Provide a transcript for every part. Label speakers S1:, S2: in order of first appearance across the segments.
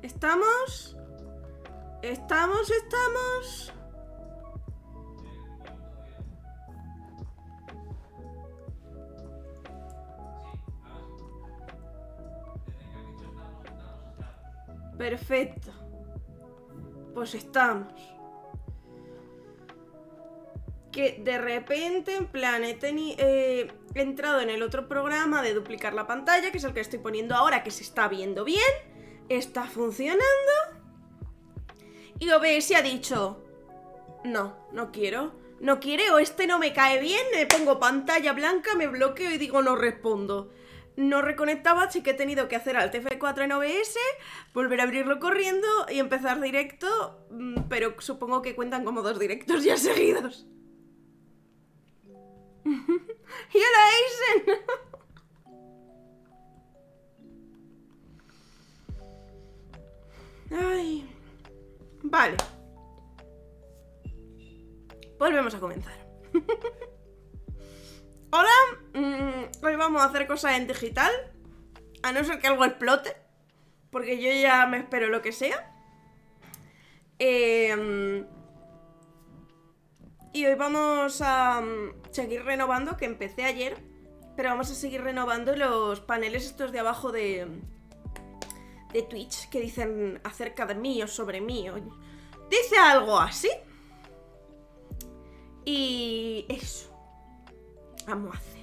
S1: ¿Estamos? ¿Estamos? Perfecto. Pues estamos. Que de repente, en plan, he entrado en el otro programa de duplicar la pantalla, que es el que estoy poniendo ahora, que se está viendo bien, está funcionando, y OBS ha dicho, no quiero, no quiere, o este no me cae bien, le pongo pantalla blanca, me bloqueo y digo no respondo. No reconectaba, así que he tenido que hacer Alt F4 en OBS, volver a abrirlo corriendo y empezar directo, pero supongo que cuentan como 2 directos ya seguidos. ¡Y hola, Eisen! Ay. Vale. Volvemos a comenzar. Hola. Hoy vamos a hacer cosas en digital. A no ser que algo explote. Porque yo ya me espero lo que sea. Y hoy vamos a seguir renovando, que empecé ayer, pero vamos a seguir renovando los paneles estos de abajo de Twitch, que dicen acerca de mí o sobre mí. Dice algo así. Y eso. Vamos a hacer.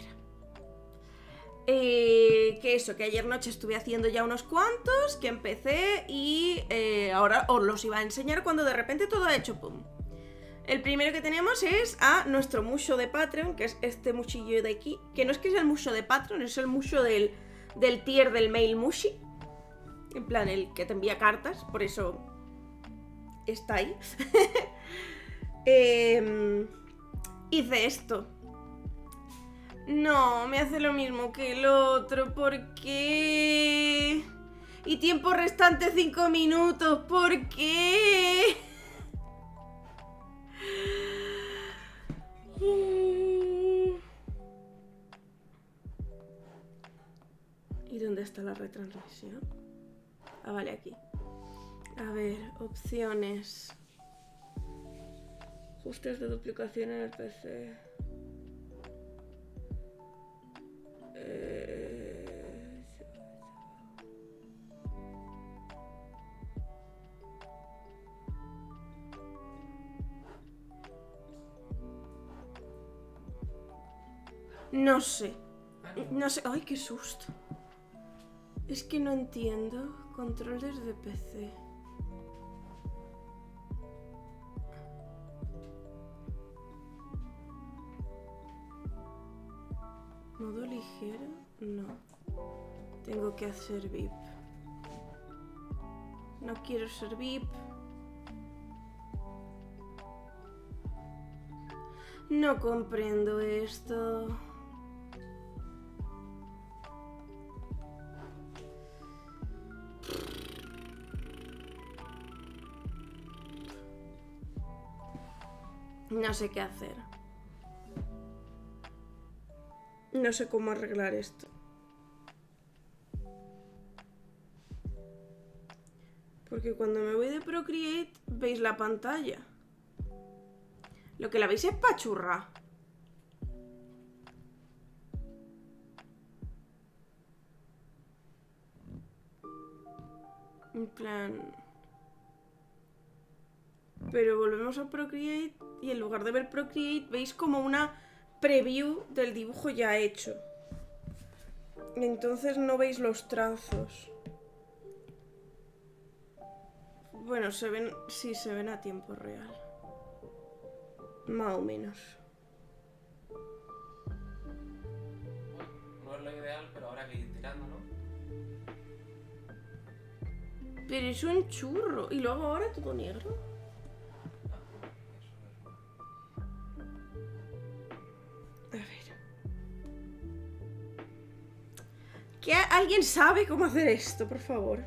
S1: Que ayer noche estuve haciendo ya unos cuantos, que empecé y ahora os los iba a enseñar cuando de repente todo ha hecho pum. El primero que tenemos es a nuestro musho de Patreon, que es este mushillo de aquí, que no es que sea el musho de Patreon, es el musho del tier del mail mushi. En plan, el que te envía cartas, por eso está ahí. Hice esto. No, me hace lo mismo que el otro, ¿por qué? Y tiempo restante 5 minutos, ¿por qué? ¿Y dónde está la retransmisión? Ah, vale, aquí. A ver, opciones. Ajustes de duplicación en el PC. No sé. No sé. ¡Ay, qué susto! Es que no entiendo. Control desde PC. ¿Modo ligero? No. Tengo que hacer VIP. No quiero ser VIP. No comprendo esto. No sé qué hacer. No sé cómo arreglar esto. Porque cuando me voy de Procreate, veis la pantalla. Lo que la veis es pachurra. En plan... Pero volvemos a Procreate y en lugar de ver Procreate veis como una preview del dibujo ya hecho. Y entonces no veis los trazos. Bueno, se ven... Sí, se ven a tiempo real. Más o menos.
S2: No es lo ideal, pero ahora que ir tirando, ¿no?
S1: Pero es un churro. Y luego ahora todo negro. A ver. ¿Que alguien sabe cómo hacer esto, por favor?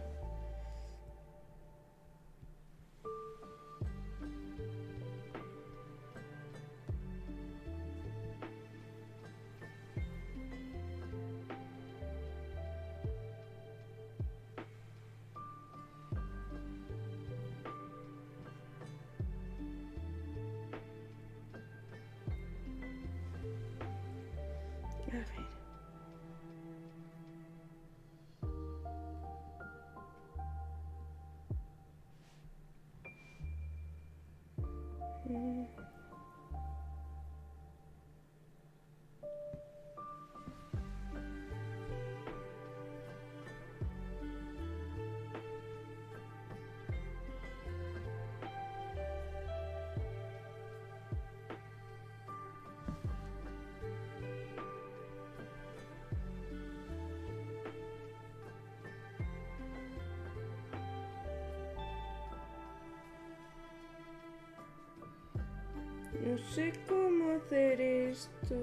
S1: No sé cómo hacer esto.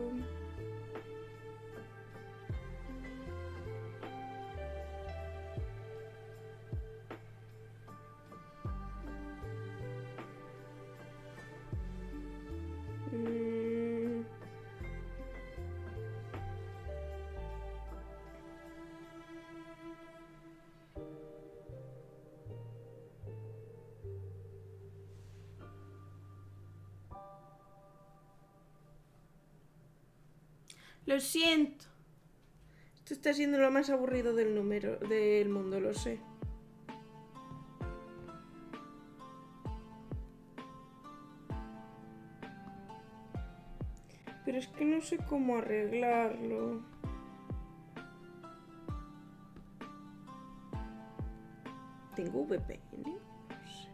S1: Lo siento. Esto está siendo lo más aburrido del mundo, lo sé. Pero es que no sé cómo arreglarlo. ¿Tengo VPN? No sé.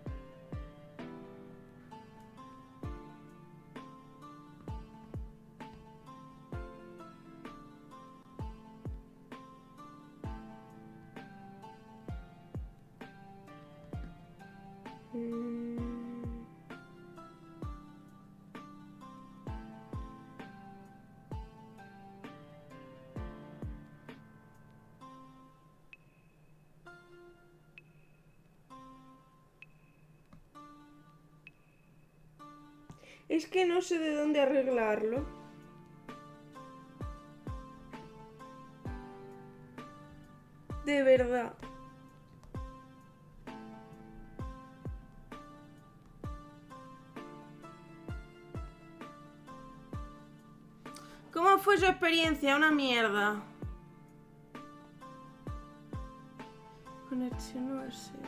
S1: Es que no sé de dónde arreglarlo. De verdad. ¿Cómo fue su experiencia? Una mierda. Conexión USB.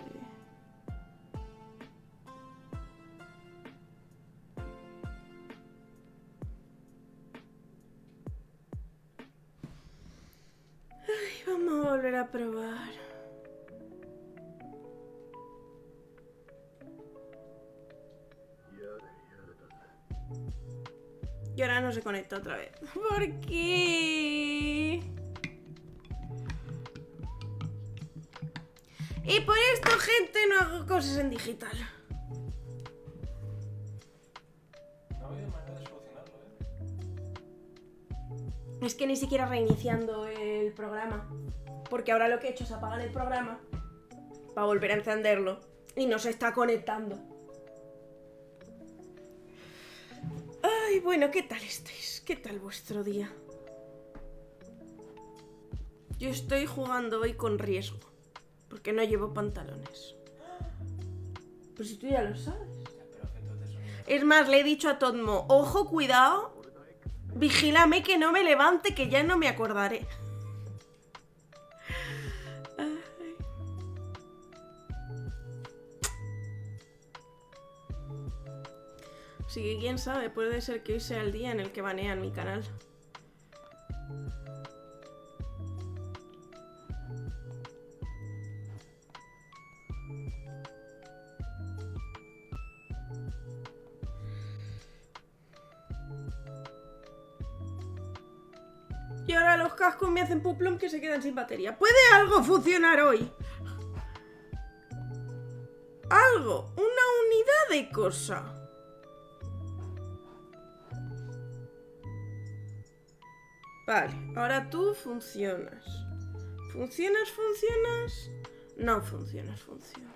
S1: Ay, vamos a volver a probar. Y ahora no se conecta otra vez. ¿Por qué? Y por esto, gente, no hago cosas en digital.
S2: No ha habido manera de solucionarlo,
S1: Es que ni siquiera reiniciando el programa. Porque ahora lo que he hecho es apagar el programa para volver a encenderlo. Y no se está conectando. Ay, bueno, ¿qué tal estáis? ¿Qué tal vuestro día? Yo estoy jugando hoy con riesgo. Porque no llevo pantalones. Pues si tú ya lo sabes.
S2: Pero efectos de sonido.
S1: Es más, le he dicho a Todmo, ojo, cuidado. Vigílame que no me levante, que ya no me acordaré. Ay. Así que quién sabe, puede ser que hoy sea el día en el que banean mi canal. Y ahora los cascos me hacen puplum que se quedan sin batería. ¿Puede algo funcionar hoy? Algo, una unidad de cosa. Vale, ahora tú funcionas. ¿Funcionas, funcionas? No funcionas, funcionas.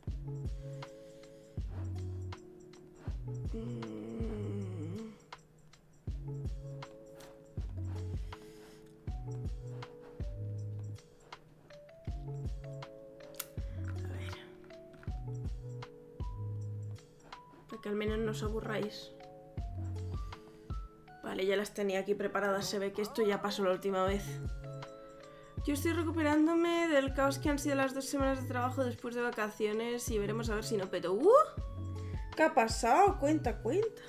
S1: Que al menos no os aburráis. Vale, ya las tenía aquí preparadas. Se ve que esto ya pasó la última vez. Yo estoy recuperándome del caos que han sido las 2 semanas de trabajo después de vacaciones y veremos a ver si no peto. ¿Qué ha pasado? Cuenta, cuenta.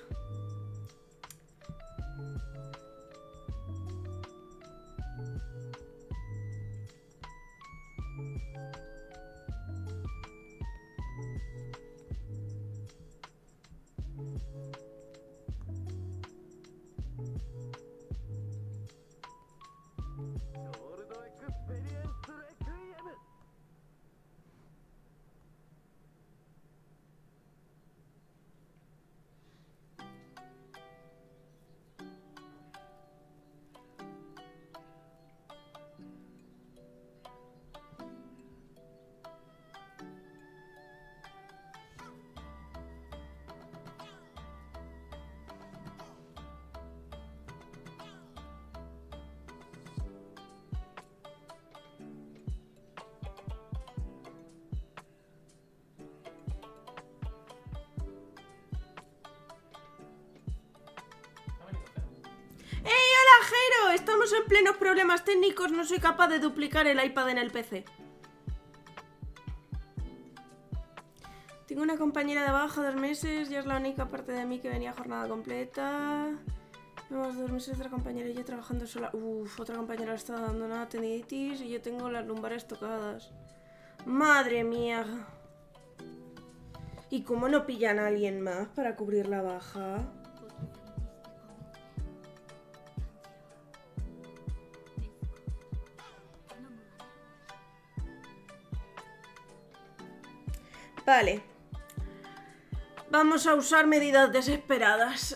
S1: tío, estamos en plenos problemas técnicos, no soy capaz de duplicar el iPad en el PC. Tengo una compañera de baja 2 meses, ya es la única parte de mí que venía a jornada completa. Llevamos 2 meses, otra compañera y yo trabajando sola. Uf, otra compañera está dando una tendinitis y yo tengo las lumbares tocadas. Madre mía. ¿Y cómo no pillan a alguien más para cubrir la baja? Vale. Vamos a usar medidas desesperadas.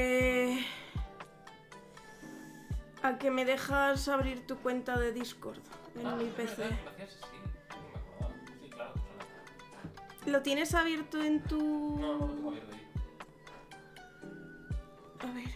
S1: ¿A que me dejas abrir tu cuenta de Discord en mi PC?
S2: Gracias, sí. No me acordaba. Sí, claro.
S1: ¿Lo tienes abierto en tu...?
S2: No, no lo tengo abierto ahí.
S1: A ver.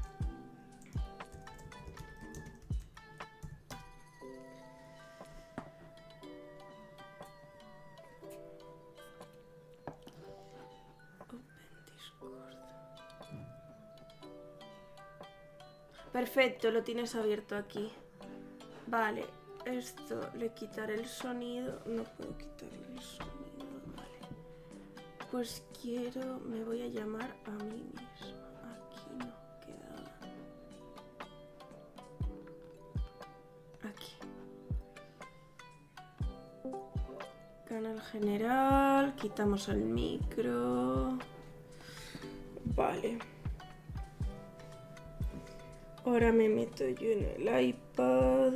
S1: Perfecto, lo tienes abierto aquí. Vale, esto, le quitaré el sonido. No puedo quitarle el sonido, vale. Pues me voy a llamar a mí misma. Aquí no, queda. Aquí. Canal general, quitamos el micro. Vale. Ahora me meto yo en el iPad.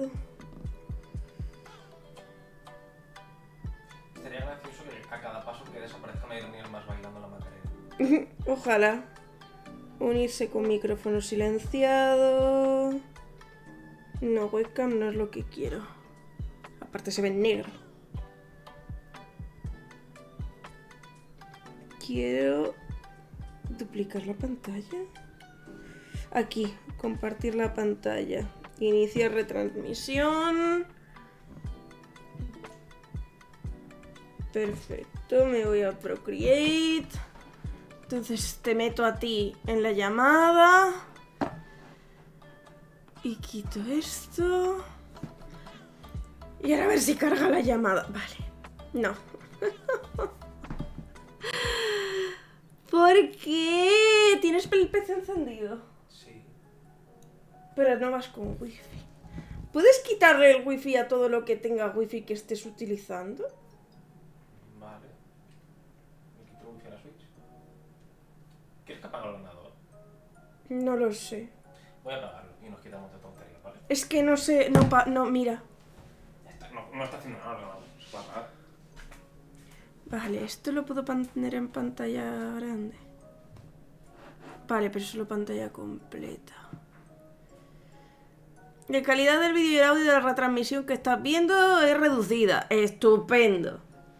S2: Sería gracioso que a cada paso que desaparezca una Irniel más bailando la Macarena.
S1: Ojalá. Unirse con micrófono silenciado. No, webcam no es lo que quiero. Aparte se ve en negro. Quiero duplicar la pantalla. Aquí, compartir la pantalla. Iniciar retransmisión. Perfecto, me voy a Procreate. Entonces te meto a ti en la llamada. Y quito esto. Y ahora a ver si carga la llamada. Vale, no. ¿Por qué? ¿Tienes el PC encendido? Pero no vas con wifi. ¿Puedes quitarle el wifi a todo lo que tenga wifi que estés utilizando?
S2: Vale. ¿Me quito el wifi a la Switch? ¿Quieres que apague el ordenador?
S1: No lo sé.
S2: Voy a apagarlo y nos quitamos de tonterías, ¿vale?
S1: Es que no sé, no, mira.
S2: Ya está, no está haciendo nada el ordenador. Se va a apagar.
S1: Vale, esto lo puedo poner en pantalla grande. Vale, pero solo pantalla completa. La calidad del vídeo y el audio de la retransmisión que estás viendo es reducida. Estupendo.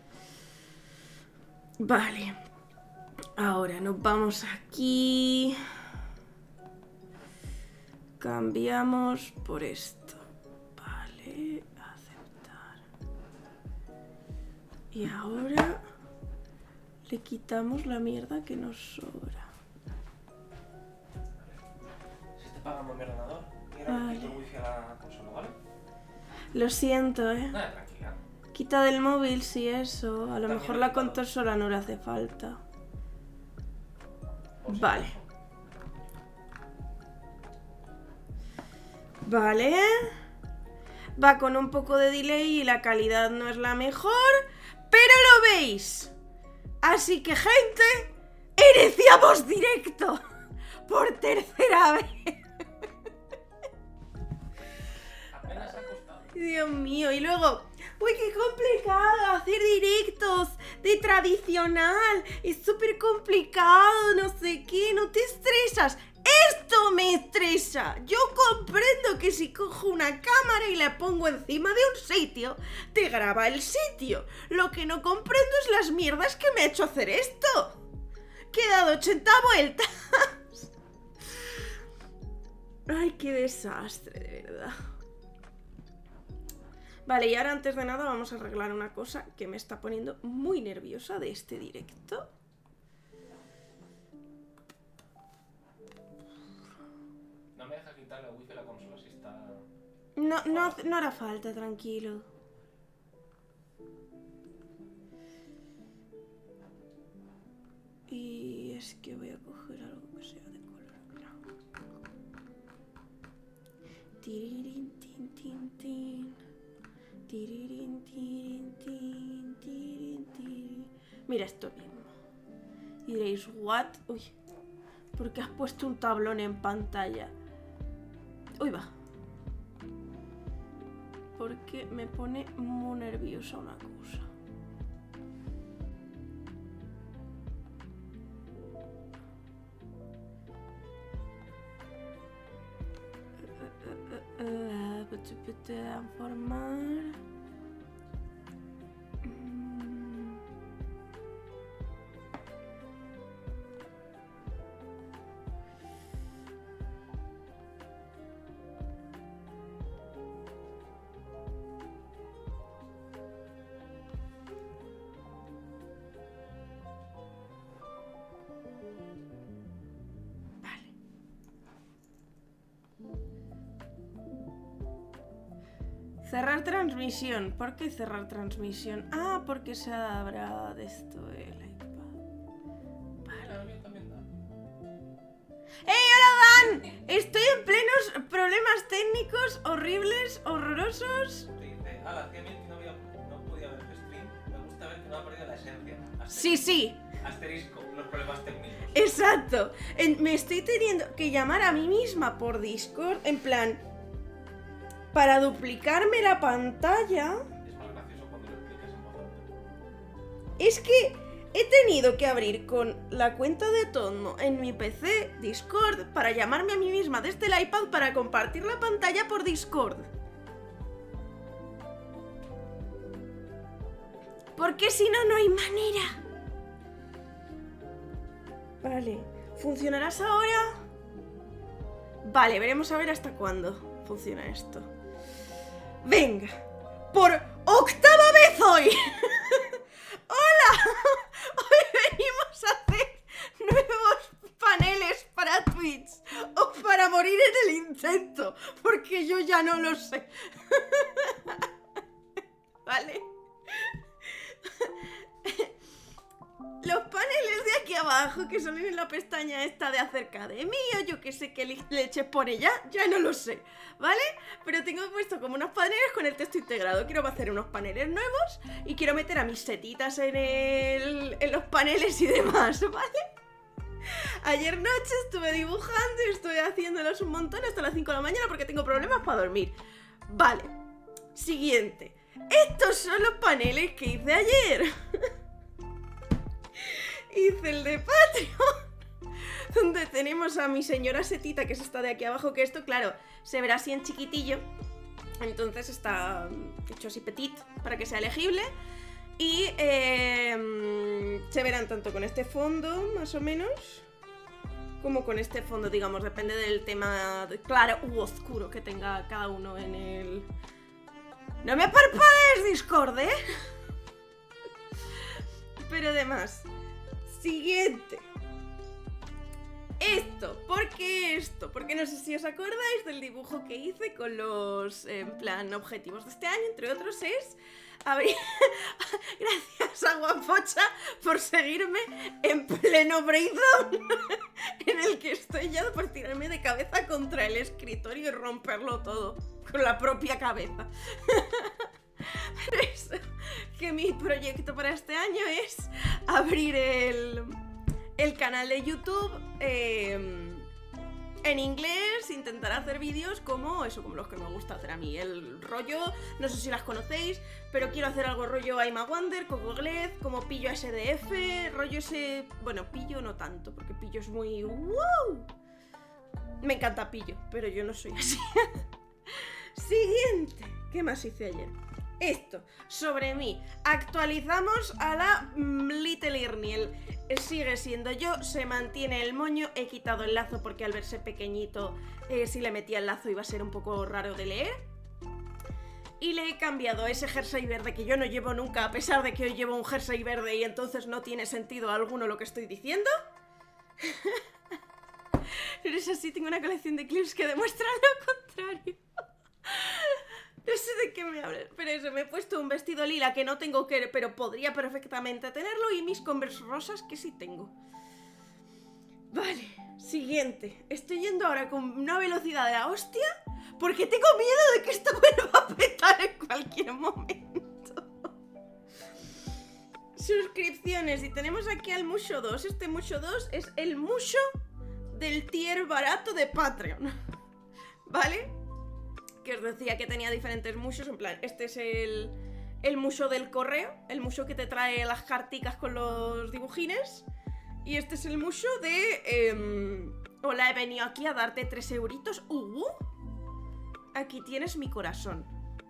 S1: Vale. Ahora nos vamos aquí. Cambiamos por esto. Vale. Aceptar. Y ahora le quitamos la mierda que nos sobra.
S2: Se está apagando mi ordenador. Y ahora le quito el wifi a la consola, ¿vale?
S1: Lo siento,
S2: Nada, tranquila.
S1: Quita del móvil, sí, eso. A lo
S2: También
S1: mejor
S2: lo he
S1: la
S2: quitado.
S1: consola no le hace falta.
S2: Por si
S1: Vale.
S2: acaso.
S1: Vale. Va con un poco de delay y la calidad no es la mejor, pero lo veis. Así que, gente, iniciamos directo por tercera vez.
S2: Apenas ha costado.
S1: Dios mío, y luego, uy, qué complicado hacer directos de tradicional, es súper complicado, no sé qué, no te estresas. Esto me estresa. Yo comprendo que si cojo una cámara y la pongo encima de un sitio, te graba el sitio. Lo que no comprendo es las mierdas que me ha hecho hacer esto. Que he dado 80 vueltas. Ay, qué desastre, de verdad. Vale, y ahora antes de nada vamos a arreglar una cosa que me está poniendo muy nerviosa de este directo.
S2: No me deja quitarle el wifi a la consola si está
S1: No hará falta, tranquilo. Y es que voy a coger algo que sea de color blanco. Tiririn, tin, tin, tin. Tiririn, tirin, tin, tirin, tirin. Mira esto mismo. Y diréis, ¿what? Uy, ¿por qué has puesto un tablón en pantalla? Uy, va. Porque me pone muy nerviosa una cosa. Formar. Cerrar transmisión. ¿Por qué cerrar transmisión? Ah, porque se habrá de esto el iPad. Vale. ¡Hey, hola, Dan! Estoy en plenos problemas técnicos horribles, horrorosos.
S2: Dice, hacía mil que no podía ver tu stream. Me gusta ver que no ha perdido la esencia.
S1: Sí.
S2: Asterisco, los problemas técnicos.
S1: Exacto. Me estoy teniendo que llamar a mí misma por Discord, en plan... Para duplicarme la pantalla.
S2: Es más gracioso cuando lo explicas en voz alta.
S1: Es que he tenido que abrir con la cuenta de Todmo en mi PC Discord para llamarme a mí misma desde el iPad para compartir la pantalla por Discord. Porque si no, no hay manera. Vale, ¿funcionarás ahora? Vale, veremos a ver hasta cuándo funciona esto. Venga, por octava vez hoy. ¡Hola! Hoy venimos a hacer nuevos paneles para Twitch. O para morir en el intento, porque yo ya no lo sé. ¿Vale? Los paneles de aquí abajo, que salen en la pestaña esta de acerca de mí, o yo que sé qué leches pone ya no lo sé, ¿vale? Pero tengo puesto como unos paneles con el texto integrado. Quiero hacer unos paneles nuevos y quiero meter a mis setitas en los paneles y demás, ¿vale? Ayer noche estuve dibujando y estuve haciéndolos un montón hasta las 5 de la mañana porque tengo problemas para dormir. Vale, siguiente. Estos son los paneles que hice ayer. Hice el de Patreon, donde tenemos a mi señora setita, que es esta de aquí abajo, que esto, claro, se verá así en chiquitillo. Entonces está hecho así petit para que sea legible. Y se verán tanto con este fondo, más o menos, como con este fondo, digamos, depende del tema claro u oscuro que tenga cada uno en el... ¡No me parpadees, Discord, eh! Pero además... Siguiente. ¿Por qué esto? Porque no sé si os acordáis del dibujo que hice con los, en plan, objetivos de este año, entre otros es abrir... Gracias a Guapocha por seguirme en pleno breakdown en el que estoy ya por tirarme de cabeza contra el escritorio y romperlo todo con la propia cabeza. Pero eso, que mi proyecto para este año es abrir el canal de YouTube en inglés, intentar hacer vídeos como los que me gusta hacer a mí. El rollo, no sé si las conocéis, pero quiero hacer algo rollo I'm a Wonder, Cocoglez, como Pillo SDF, rollo ese... Bueno, Pillo no tanto, porque Pillo es muy... ¡Wow! Me encanta Pillo, pero yo no soy así. Siguiente. ¿Qué más hice ayer? Esto, sobre mí. Actualizamos a la Little Irniel. Sigue siendo yo, se mantiene el moño. He quitado el lazo porque al verse pequeñito, si le metía el lazo iba a ser un poco raro de leer. Y le he cambiado ese jersey verde que yo no llevo nunca, a pesar de que hoy llevo un jersey verde y entonces no tiene sentido alguno lo que estoy diciendo. Pero es así, tengo una colección de clips que demuestran lo contrario. No sé de qué me hablas. Pero eso, me he puesto un vestido lila que no tengo que... Pero podría perfectamente tenerlo. Y mis Converse rosas que sí tengo. Vale, siguiente. Estoy yendo ahora con una velocidad de la hostia porque tengo miedo de que esto vuelva a petar en cualquier momento. Suscripciones. Y tenemos aquí al Musho 2. Este Musho 2 es el Musho del tier barato de Patreon. ¿Vale? Que os decía que tenía diferentes Mushos. En plan, este es el Musho del correo. El Musho que te trae las carticas con los dibujines. Y este es el Musho de... hola, he venido aquí a darte 3 euritos. Aquí tienes mi corazón.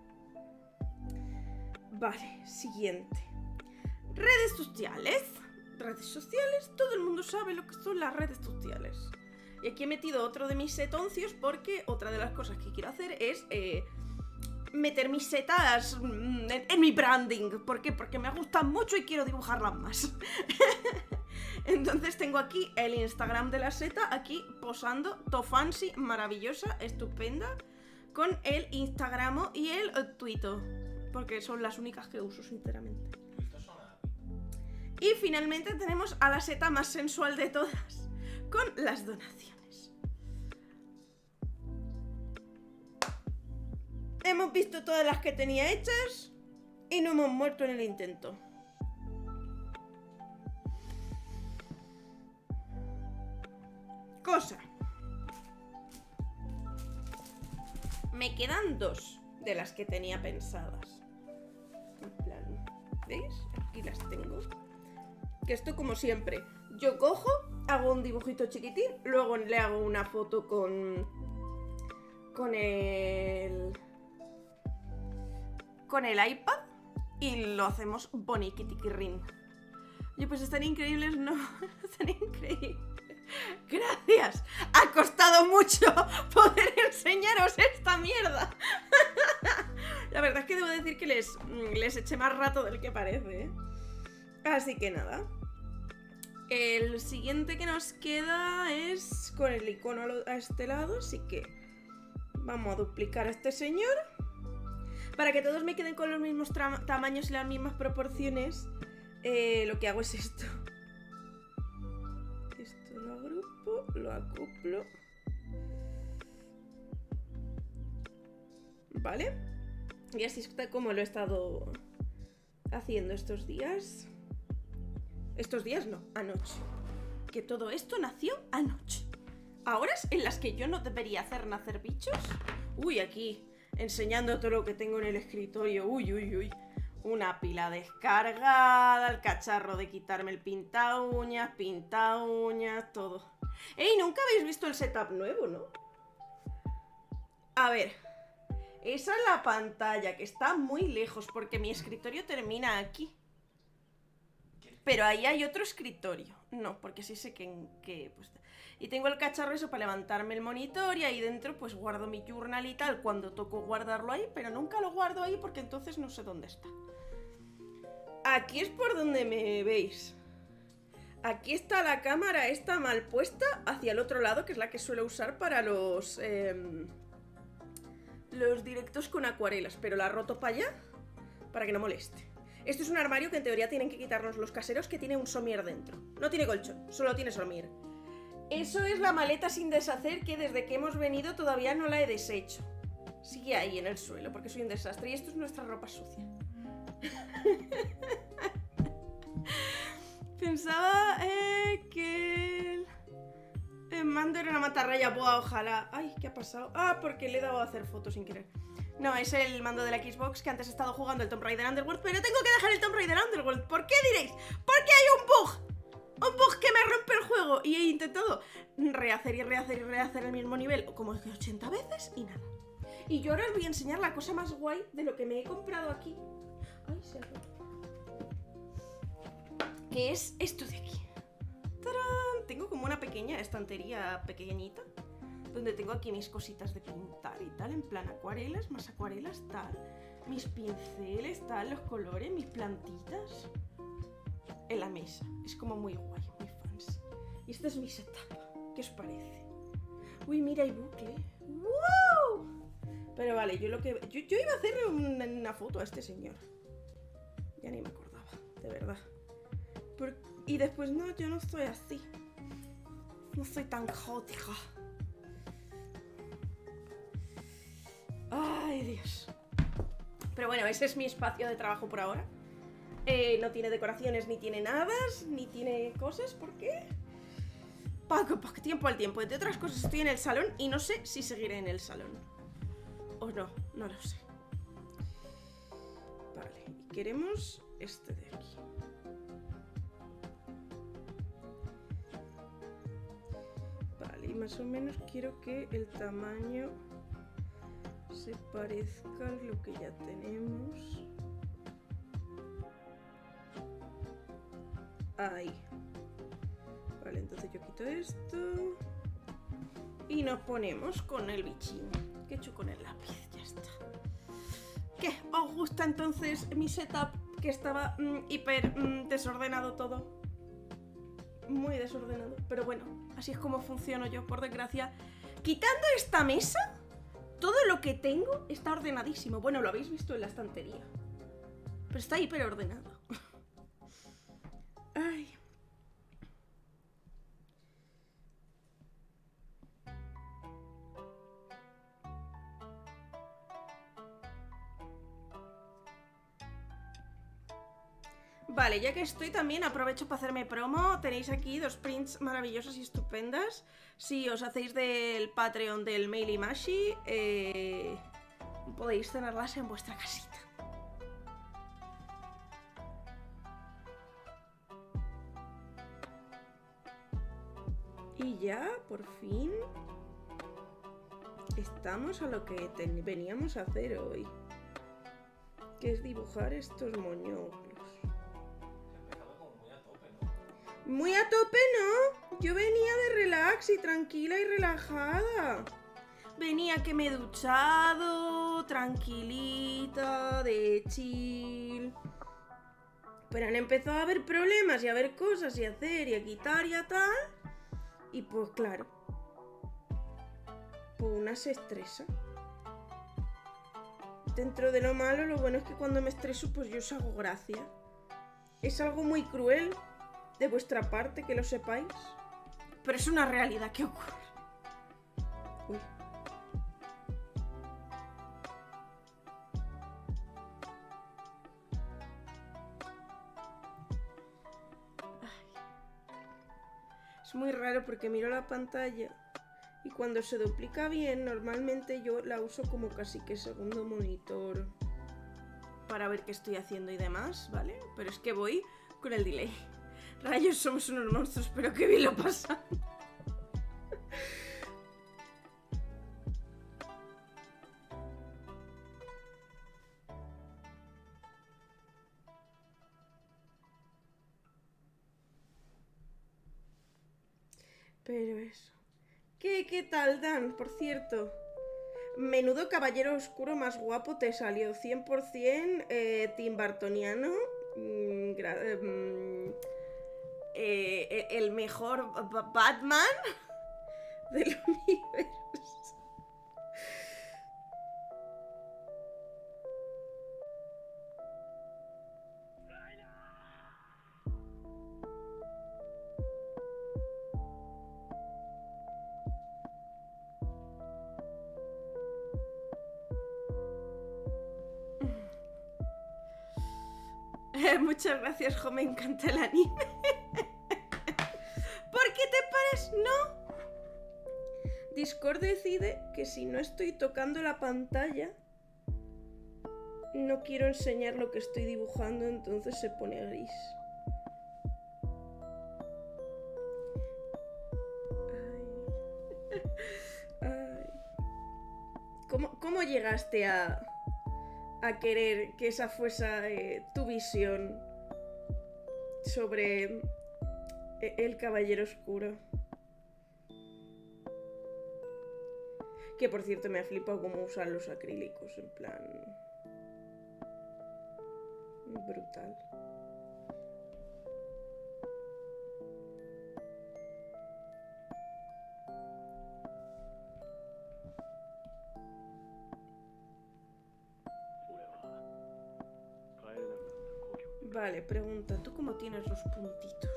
S1: Vale, siguiente. Redes sociales. Redes sociales, todo el mundo sabe lo que son las redes sociales. Y aquí he metido otro de mis setoncios porque otra de las cosas que quiero hacer es... meter mis setas en mi branding. ¿Por qué? Porque me gustan mucho y quiero dibujarlas más. Entonces tengo aquí el Instagram de la seta, aquí posando, to fancy, maravillosa, estupenda, con el Instagramo y el Twito, porque son las únicas que uso, sinceramente. Y finalmente tenemos a la seta más sensual de todas, con las donaciones. Hemos visto todas las que tenía hechas y no hemos muerto en el intento. Cosa. Me quedan 2 de las que tenía pensadas. En plan, ¿veis? Aquí las tengo. Que esto como siempre. Yo cojo, hago un dibujito chiquitín, luego le hago una foto con el iPad y lo hacemos boniquitiquirrin. Y pues están increíbles, ¿no? Están increíbles. Gracias. Ha costado mucho poder enseñaros esta mierda. La verdad es que debo decir que les eché más rato del que parece, ¿eh? Así que nada. El siguiente que nos queda es con el icono a este lado, así que vamos a duplicar a este señor. Para que todos me queden con los mismos tamaños y las mismas proporciones, lo que hago es esto. Esto lo agrupo, lo acoplo. ¿Vale? Y así está como lo he estado haciendo estos días. Estos días no, anoche. Que todo esto nació anoche. A horas en las que yo no debería hacer nacer bichos. Uy, aquí, enseñando todo lo que tengo en el escritorio. Uy, uy, uy. Una pila descargada, el cacharro de quitarme el pinta uñas, todo. ¡Ey! Nunca habéis visto el setup nuevo, ¿no? A ver. Esa es la pantalla, que está muy lejos, porque mi escritorio termina aquí. Pero ahí hay otro escritorio. No, porque sí sé que pues... Y tengo el cacharro eso para levantarme el monitor y ahí dentro pues guardo mi journal y tal cuando toco guardarlo ahí, pero nunca lo guardo ahí porque entonces no sé dónde está. Aquí es por donde me veis. Aquí está la cámara esta mal puesta hacia el otro lado, que es la que suelo usar para los directos con acuarelas, pero la roto para allá para que no moleste. Esto es un armario que en teoría tienen que quitarnos los caseros, que tiene un somier dentro. No tiene colchón, solo tiene somier. Eso es la maleta sin deshacer que desde que hemos venido todavía no la he deshecho. Sigue ahí en el suelo porque soy un desastre. Y esto es nuestra ropa sucia. Pensaba que el mando era una matarraya. Buah, ojalá. Ay, ¿qué ha pasado? Ah, porque le he dado a hacer fotos sin querer. No, es el mando de la Xbox, que antes he estado jugando el Tomb Raider Underworld, pero tengo que dejar el Tomb Raider Underworld. ¿Por qué diréis? Porque hay un bug. Un bug que me rompe el juego. Y he intentado rehacer y rehacer y rehacer el mismo nivel como 80 veces y nada. Y yo ahora os voy a enseñar la cosa más guay de lo que me he comprado aquí. Ay, se ha roto. Que es esto de aquí. ¡Tarán! Tengo como una pequeña estantería pequeñita donde tengo aquí mis cositas de pintar y tal, en plan acuarelas, más acuarelas, tal. Mis pinceles, tal, los colores, mis plantitas. En la mesa. Es como muy guay, muy fancy. Y este es mi setup. ¿Qué os parece? Uy, mira, hay bucle. ¡Wow! Pero vale, yo lo que... Yo iba a hacerle una foto a este señor. Ya ni me acordaba, de verdad. Y después, no, yo no soy así. No soy tan caótica. Ay, Dios. Pero bueno, ese es mi espacio de trabajo por ahora. No tiene decoraciones, ni tiene nada, ni tiene cosas. ¿Por qué? Poco tiempo al tiempo. Entre otras cosas, estoy en el salón y no sé si seguiré en el salón. O no, no lo sé. Vale, y queremos este de aquí. Vale, y más o menos quiero que el tamaño se parezca a lo que ya tenemos. Ahí. Vale, entonces yo quito esto. Y nos ponemos con el bichín. Que he hecho con el lápiz, ya está. ¿Qué? ¿Os gusta entonces mi setup? Que estaba hiper desordenado todo. Muy desordenado. Pero bueno, así es como funciono yo, por desgracia. Quitando esta mesa, todo lo que tengo está ordenadísimo. Bueno, lo habéis visto en la estantería. Pero está hiper ordenado. Ay. Vale, ya que estoy también aprovecho para hacerme promo. Tenéis aquí 2 prints maravillosas y estupendas. Si os hacéis del Patreon del Maily Mashi, podéis tenerlas en vuestra casita. Y ya, por fin, estamos a lo que veníamos a hacer hoy, que es dibujar estos moñoclos. Muy a tope, ¿no? Yo venía de relax y tranquila y relajada. Venía que me he duchado, tranquilita, de chill. Pero han empezado a haber problemas y a haber cosas y a hacer y a quitar y a tal. Y pues claro, pues una se estresa. Dentro de lo malo, lo bueno es que cuando me estreso, pues yo os hago gracia. Es algo muy cruel de vuestra parte, que lo sepáis. Pero es una realidad que ocurre. Uy. Es muy raro porque miro la pantalla y cuando se duplica bien, normalmente yo la uso como casi que segundo monitor para ver qué estoy haciendo y demás, ¿vale? Pero es que voy con el delay. Rayos, somos unos monstruos, pero qué bien lo pasan. Pero eso. ¿Qué tal, Dan? Por cierto, menudo caballero oscuro más guapo te salió. 100% Tim Burtoniano. El mejor Batman del universo. Muchas gracias, Jo, me encanta el anime. ¿Por qué te pares? No. Discord decide que si no estoy tocando la pantalla, no quiero enseñar lo que estoy dibujando, entonces se pone gris. Ay. Ay. ¿Cómo llegaste a querer que esa fuese tu visión sobre el caballero oscuro? Que por cierto me ha flipado cómo usan los acrílicos, en plan brutal. Vale, pregunta, ¿tú cómo tienes los puntitos?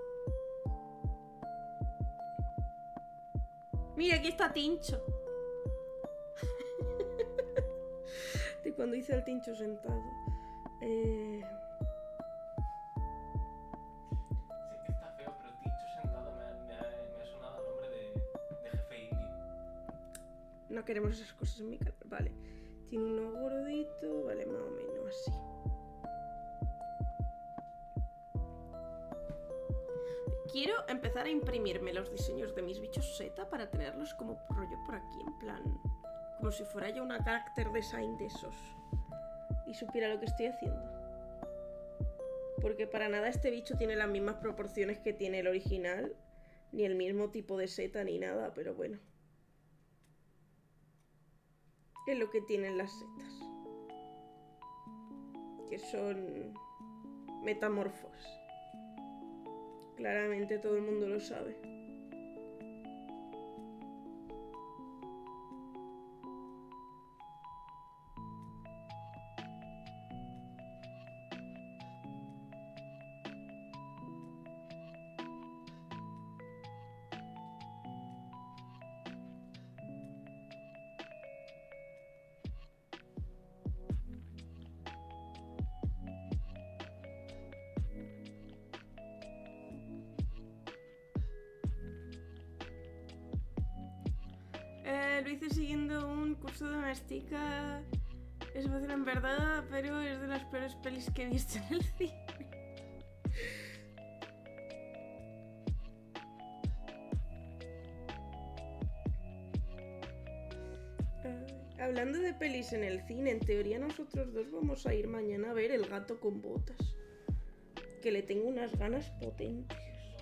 S1: Mira, aquí está Tincho. De cuando hice el Tincho sentado.
S2: Sé que está feo, pero Tincho sentado me ha sonado el nombre de jefe indio.
S1: No queremos esas cosas en mi canal. Vale. Tiene uno gordito. Vale, más o menos así. Quiero empezar a imprimirme los diseños de mis bichos Z para tenerlos como rollo por aquí, en plan... Como si fuera yo una character design de esos. Y supiera lo que estoy haciendo. Porque para nada este bicho tiene las mismas proporciones que tiene el original. Ni el mismo tipo de seta ni nada, pero bueno. Es lo que tienen las setas. Que son metamorfos. Claramente todo el mundo lo sabe. Lo hice siguiendo un curso de doméstica. Es fácil en verdad, pero es de las peores pelis que he visto en el cine. Hablando de pelis en el cine, en teoría nosotros dos vamos a ir mañana a ver El gato con botas. Que le tengo unas ganas potentes.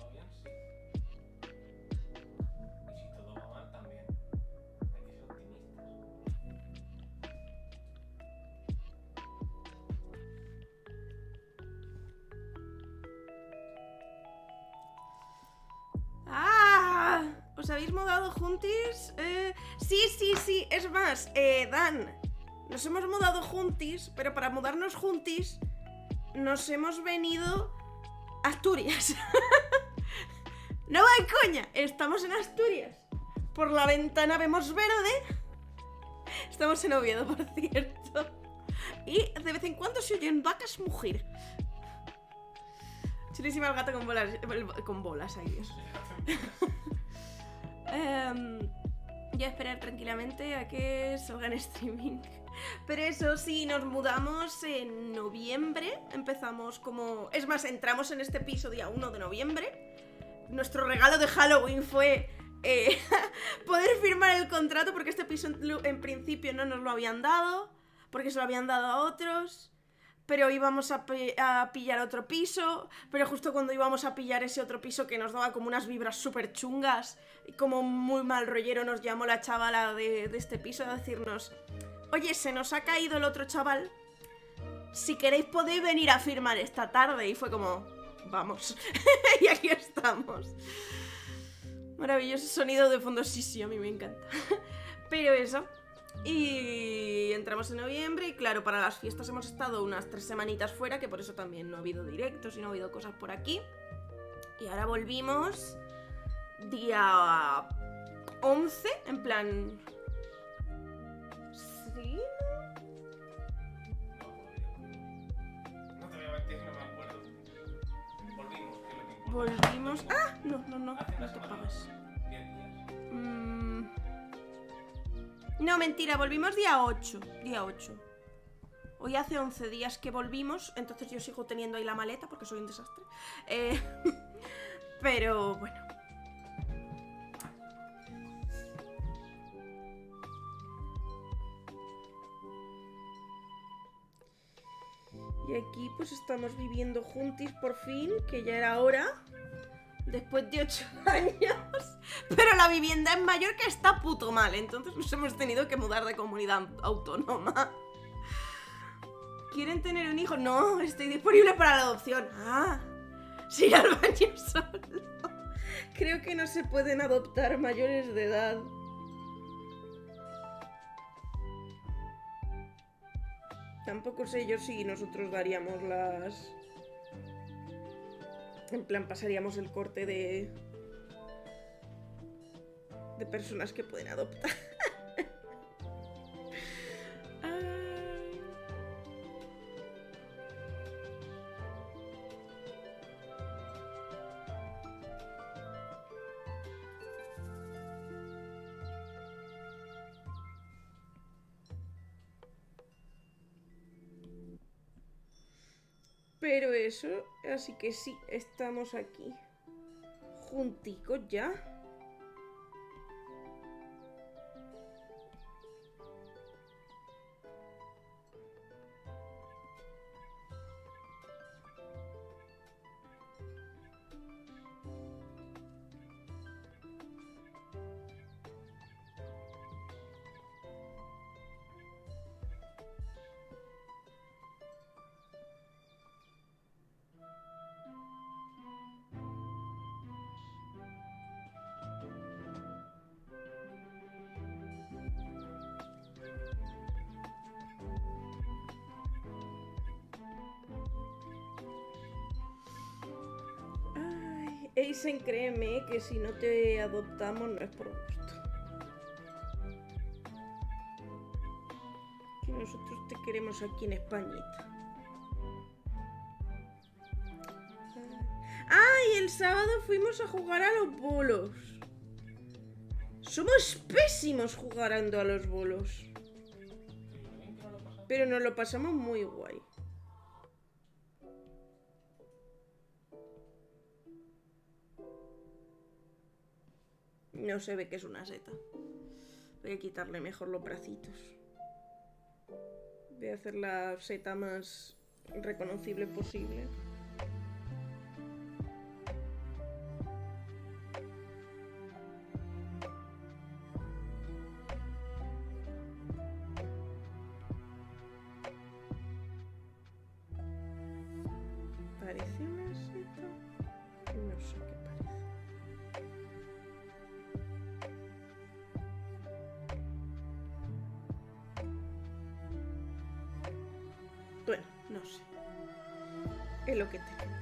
S1: ¿Os habéis mudado juntis? Sí, es más, Dan, nos hemos mudado juntis, pero para mudarnos juntis nos hemos venido a Asturias. No hay coña, estamos en Asturias. Por la ventana vemos verde. Estamos en Oviedo, por cierto. Y de vez en cuando se oyen vacas mugir. Chulísima el gato con bolas, ay Dios. Voy a esperar tranquilamente a que salga en streaming. Pero eso sí, nos mudamos en noviembre. Empezamos como... Es más, entramos en este piso día 1 de noviembre. Nuestro regalo de Halloween fue poder firmar el contrato, porque este piso en principio no nos lo habían dado, porque se lo habían dado a otros. Pero íbamos a pillar otro piso. Pero justo cuando íbamos a pillar ese otro piso, que nos daba como unas vibras súper chungas y como muy mal rollero, nos llamó la chavala de este piso a decirnos: oye, se nos ha caído el otro chaval, si queréis podéis venir a firmar esta tarde. Y fue como, vamos. Y aquí estamos. Maravilloso sonido de fondo, sí, a mí me encanta. Pero eso. Y entramos en noviembre y claro, para las fiestas hemos estado unas 3 semanitas fuera, que por eso también no ha habido directos y no ha habido cosas por aquí. Y ahora volvimos día 11, en plan... ¿Sí?
S2: No te voy a mentir, no me acuerdo. Volvimos, que es lo que importa.
S1: Volvimos... ¡Ah! No, no
S2: Hace una
S1: te
S2: semana.
S1: pagas.
S2: 10 días.
S1: No, mentira, volvimos día 8. Día 8. Hoy hace 11 días que volvimos, entonces yo sigo teniendo ahí la maleta porque soy un desastre. Pero bueno. Y aquí pues estamos viviendo juntis por fin, que ya era hora. Después de 8 años. Pero la vivienda en Mallorca está puto mal, entonces nos hemos tenido que mudar de comunidad autónoma. ¿Quieren tener un hijo? No, estoy disponible para la adopción. Ah, sí, ir al baño solo. Creo que no se pueden adoptar mayores de edad. Tampoco sé yo si nosotros daríamos En plan, pasaríamos el corte de personas que pueden adoptar. Ay. Pero eso, así que sí, estamos aquí. Junticos ya. Eisen, créeme que si no te adoptamos no es por gusto. Que nosotros te queremos aquí en Españita. ¡Ay! El sábado fuimos a jugar a los bolos. Somos pésimos jugando a los bolos. Pero nos lo pasamos muy guay. No se ve que es una seta. Voy a quitarle mejor los bracitos. Voy a hacer la seta más reconocible posible. ¿Parece una seta? No sé qué parece. Bueno, no sé. Es lo que tenemos.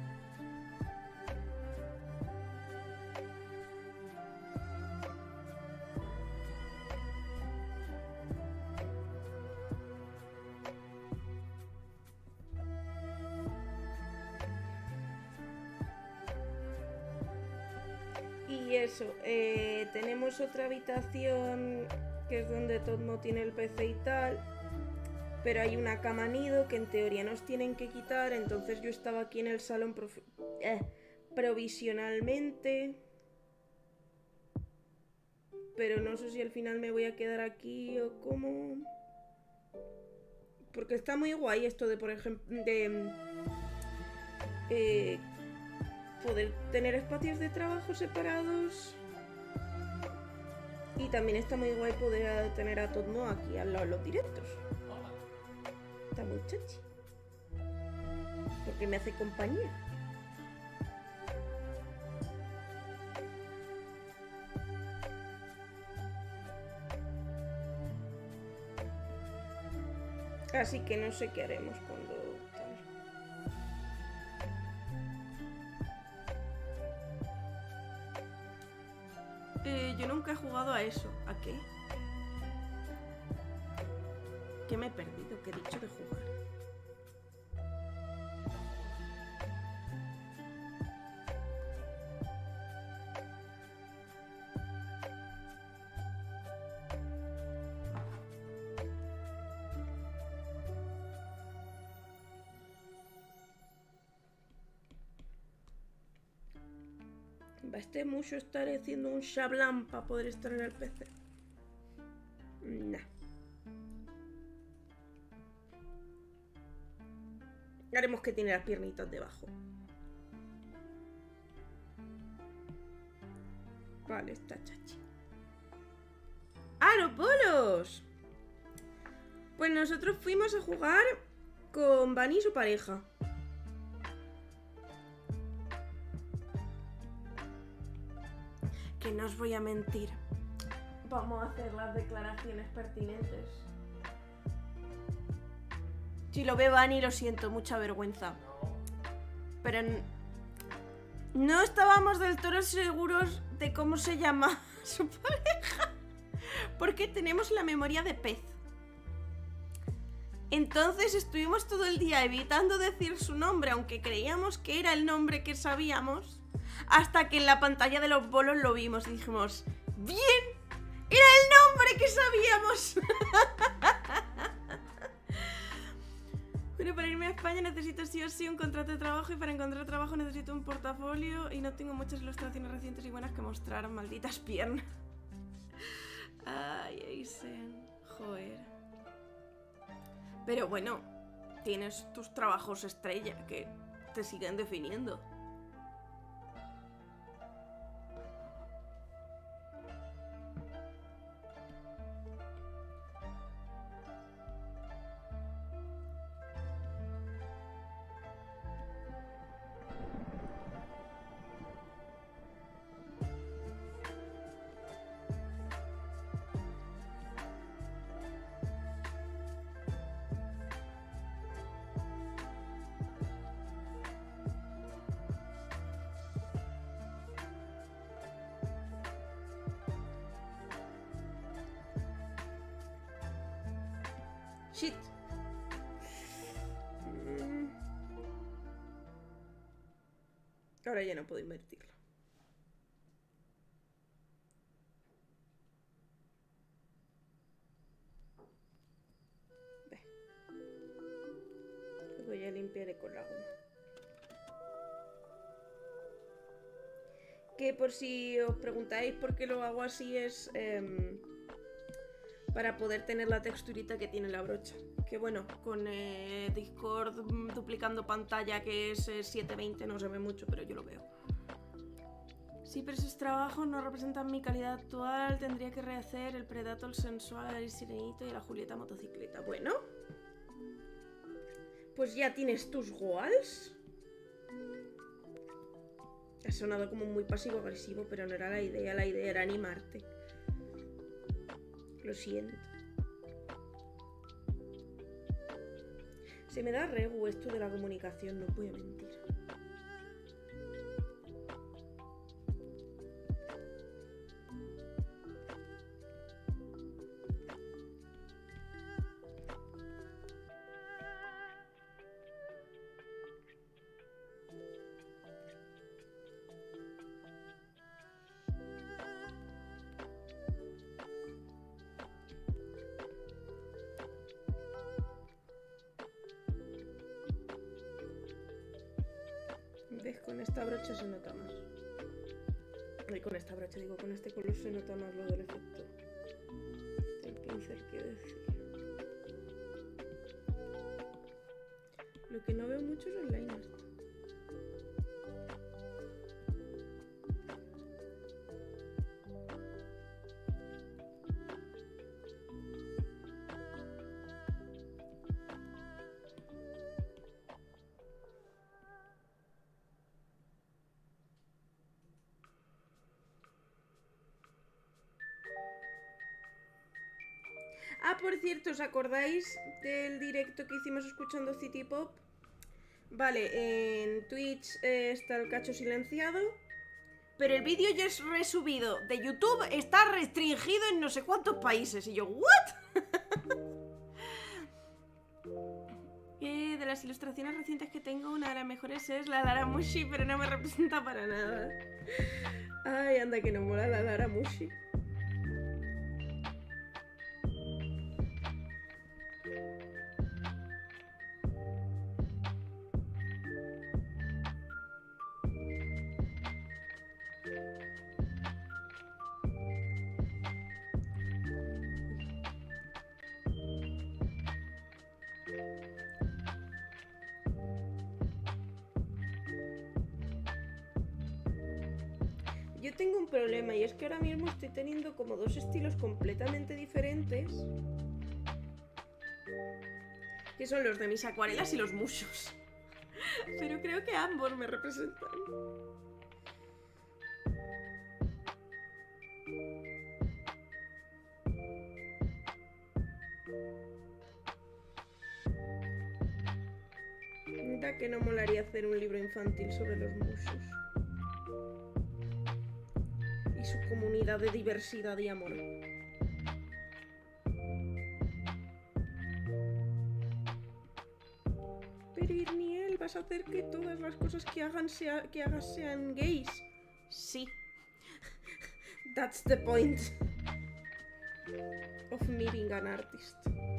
S1: Y eso, tenemos otra habitación que es donde Todmo tiene el PC y tal. Pero hay una cama nido que en teoría nos tienen que quitar. Entonces yo estaba aquí en el salón provisionalmente. Pero no sé si al final me voy a quedar aquí o cómo. Porque está muy guay esto de, por ejemplo, de poder tener espacios de trabajo separados. Y también está muy guay poder tener a Todmo aquí al lado de los directos. Está muy chachi. Porque me hace compañía. Así que no sé qué haremos cuando tal. Yo nunca he jugado a eso. ¿A qué? ¿Qué me he perdido? ¿Qué he dicho de jugar? Basté mucho estar haciendo un Shablam para poder estar en el PC. Nah. Haremos que tiene las piernitas debajo. Vale, está chachi. ¡Ah, los bolos! Pues nosotros fuimos a jugar con Vani y su pareja. Que no os voy a mentir. Vamos a hacer las declaraciones pertinentes. Si lo ve Vani, lo siento, mucha vergüenza. Pero No estábamos del todo seguros de cómo se llama su pareja, porque tenemos la memoria de pez. Entonces estuvimos todo el día evitando decir su nombre, aunque creíamos que era el nombre que sabíamos, hasta que en la pantalla de los bolos lo vimos y dijimos, ¡bien! ¡Era el nombre que sabíamos! Bueno, para irme a España necesito sí o sí un contrato de trabajo, y para encontrar trabajo necesito un portafolio, y no tengo muchas ilustraciones recientes y buenas que mostrar, malditas piernas. Ay, Eisen, joder. Pero bueno, tienes tus trabajos estrella que te siguen definiendo. Shit. Ahora ya no puedo invertirlo. Ve. Lo voy a limpiar con la goma. Que por si os preguntáis por qué lo hago así es para poder tener la texturita que tiene la brocha. Que bueno, con Discord duplicando pantalla, que es 720, no se ve mucho, pero yo lo veo. Sí, pero esos trabajos no representan mi calidad actual. Tendría que rehacer el Predator sensual, el Sirenito y la Julieta motocicleta. Bueno, pues ya tienes tus goals. Ha sonado como muy pasivo-agresivo, pero no era la idea. La idea era animarte. Lo siento. Se me da regu esto de la comunicación, no voy a mentir. ¿Ves? Con esta brocha se nota más. Y con esta brocha, digo, con este color se nota más lo del efecto. El pincel, quiero decir. Lo que no veo mucho es el line esto. Ah, por cierto, ¿os acordáis del directo que hicimos escuchando City Pop? Vale, en Twitch está el cacho silenciado, pero el vídeo ya es resubido de YouTube, está restringido en no sé cuántos países. Y yo, ¿what? De las ilustraciones recientes que tengo, una de las mejores es la Lara Mushi, pero no me representa para nada. Ay, anda que no mola la Lara Mushi. Yo tengo un problema y es que ahora mismo estoy teniendo como dos estilos completamente diferentes, que son los de mis acuarelas y los mushos. Pero creo que ambos me representan. Da que no molaría hacer un libro infantil sobre los mushos. Y su comunidad de diversidad y amor. Pero Irniel, ¿vas a hacer que todas las cosas que hagas sean gays? Sí. That's the point of me being an artist.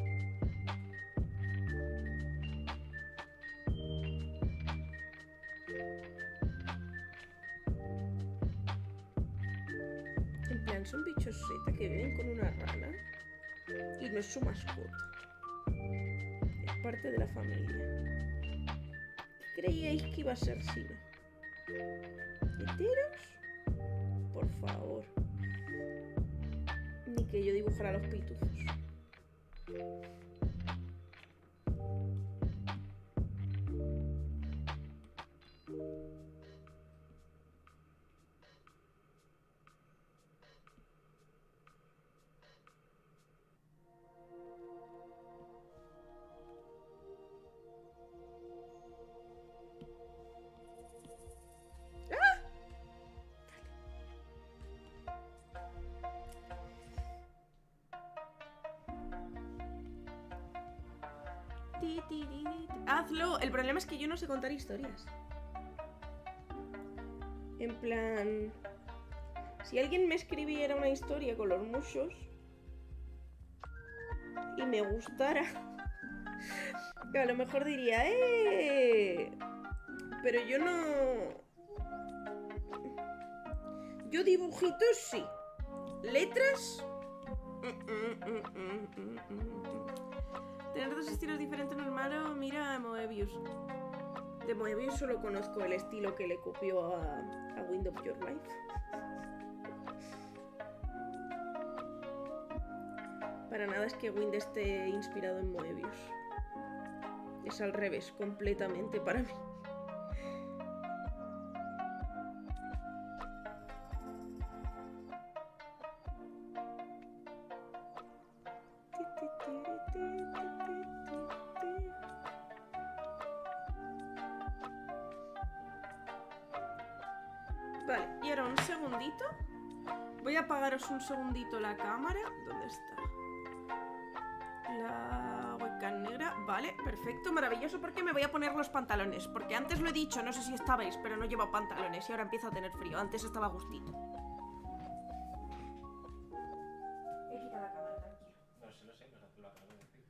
S1: En plan, son bichos Z que viven con una rana y no es su mascota. Es parte de la familia. ¿Qué creíais que iba a ser Sino? ¿Heteros? Por favor. Ni que yo dibujara los pitufos. Hazlo. El problema es que yo no sé contar historias. En plan... Si alguien me escribiera una historia con los mushos y me gustara, a lo mejor diría, pero yo no... Yo dibujitos sí. Letras... Tener dos estilos diferentes normal o mira a Moebius. De Moebius solo conozco el estilo que le copió a Wind of Your Life. Para nada es que Wind esté inspirado en Moebius. Es al revés, completamente para mí. Vale, y ahora un segundito. Voy a apagaros un segundito la cámara. ¿Dónde está? La webcam negra. Vale, perfecto, maravilloso, porque me voy a poner los pantalones. Porque antes lo he dicho, no sé si estabais, pero no llevo pantalones y ahora empiezo a tener frío. Antes estaba a gustito. He quitado la cámara, tranquilo.
S2: No sé, lo acabo de decir.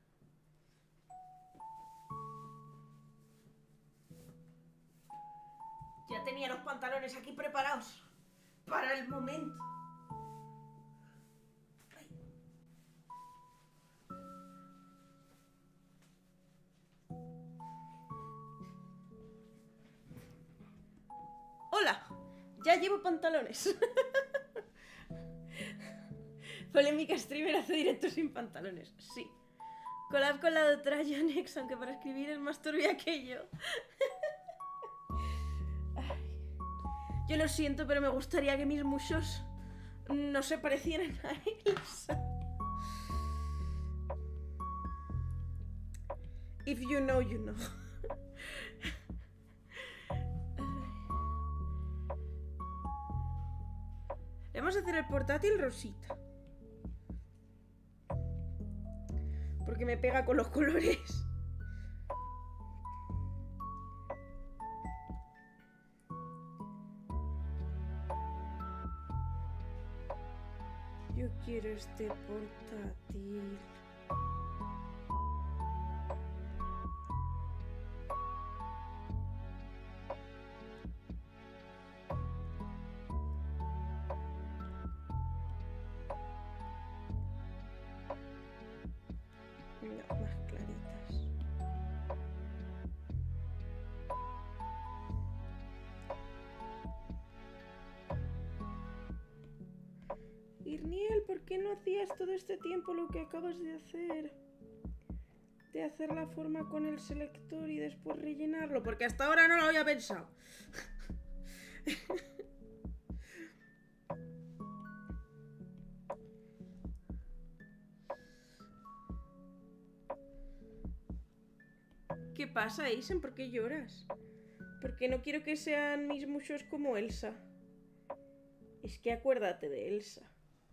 S1: Ya tenía los pantalones aquí preparados para el momento. Ay. Hola, ya llevo pantalones. Polémica streamer hace directo sin pantalones, sí. Collab con la doctora Janex, aunque para escribir es más turbia que yo. Yo lo siento, pero me gustaría que mis mushos no se parecieran a Elsa. If you know, you know. Le vamos a hacer el portátil rosita. Porque me pega con los colores. Yo quiero este portátil. No, más claritas. Irniel, ¿por qué no hacías todo este tiempo lo que acabas de hacer? De hacer la forma con el selector y después rellenarlo. Porque hasta ahora no lo había pensado. ¿Qué pasa, Eisen? ¿Por qué lloras? Porque no quiero que sean mis muchos como Elsa. Es que acuérdate de Elsa.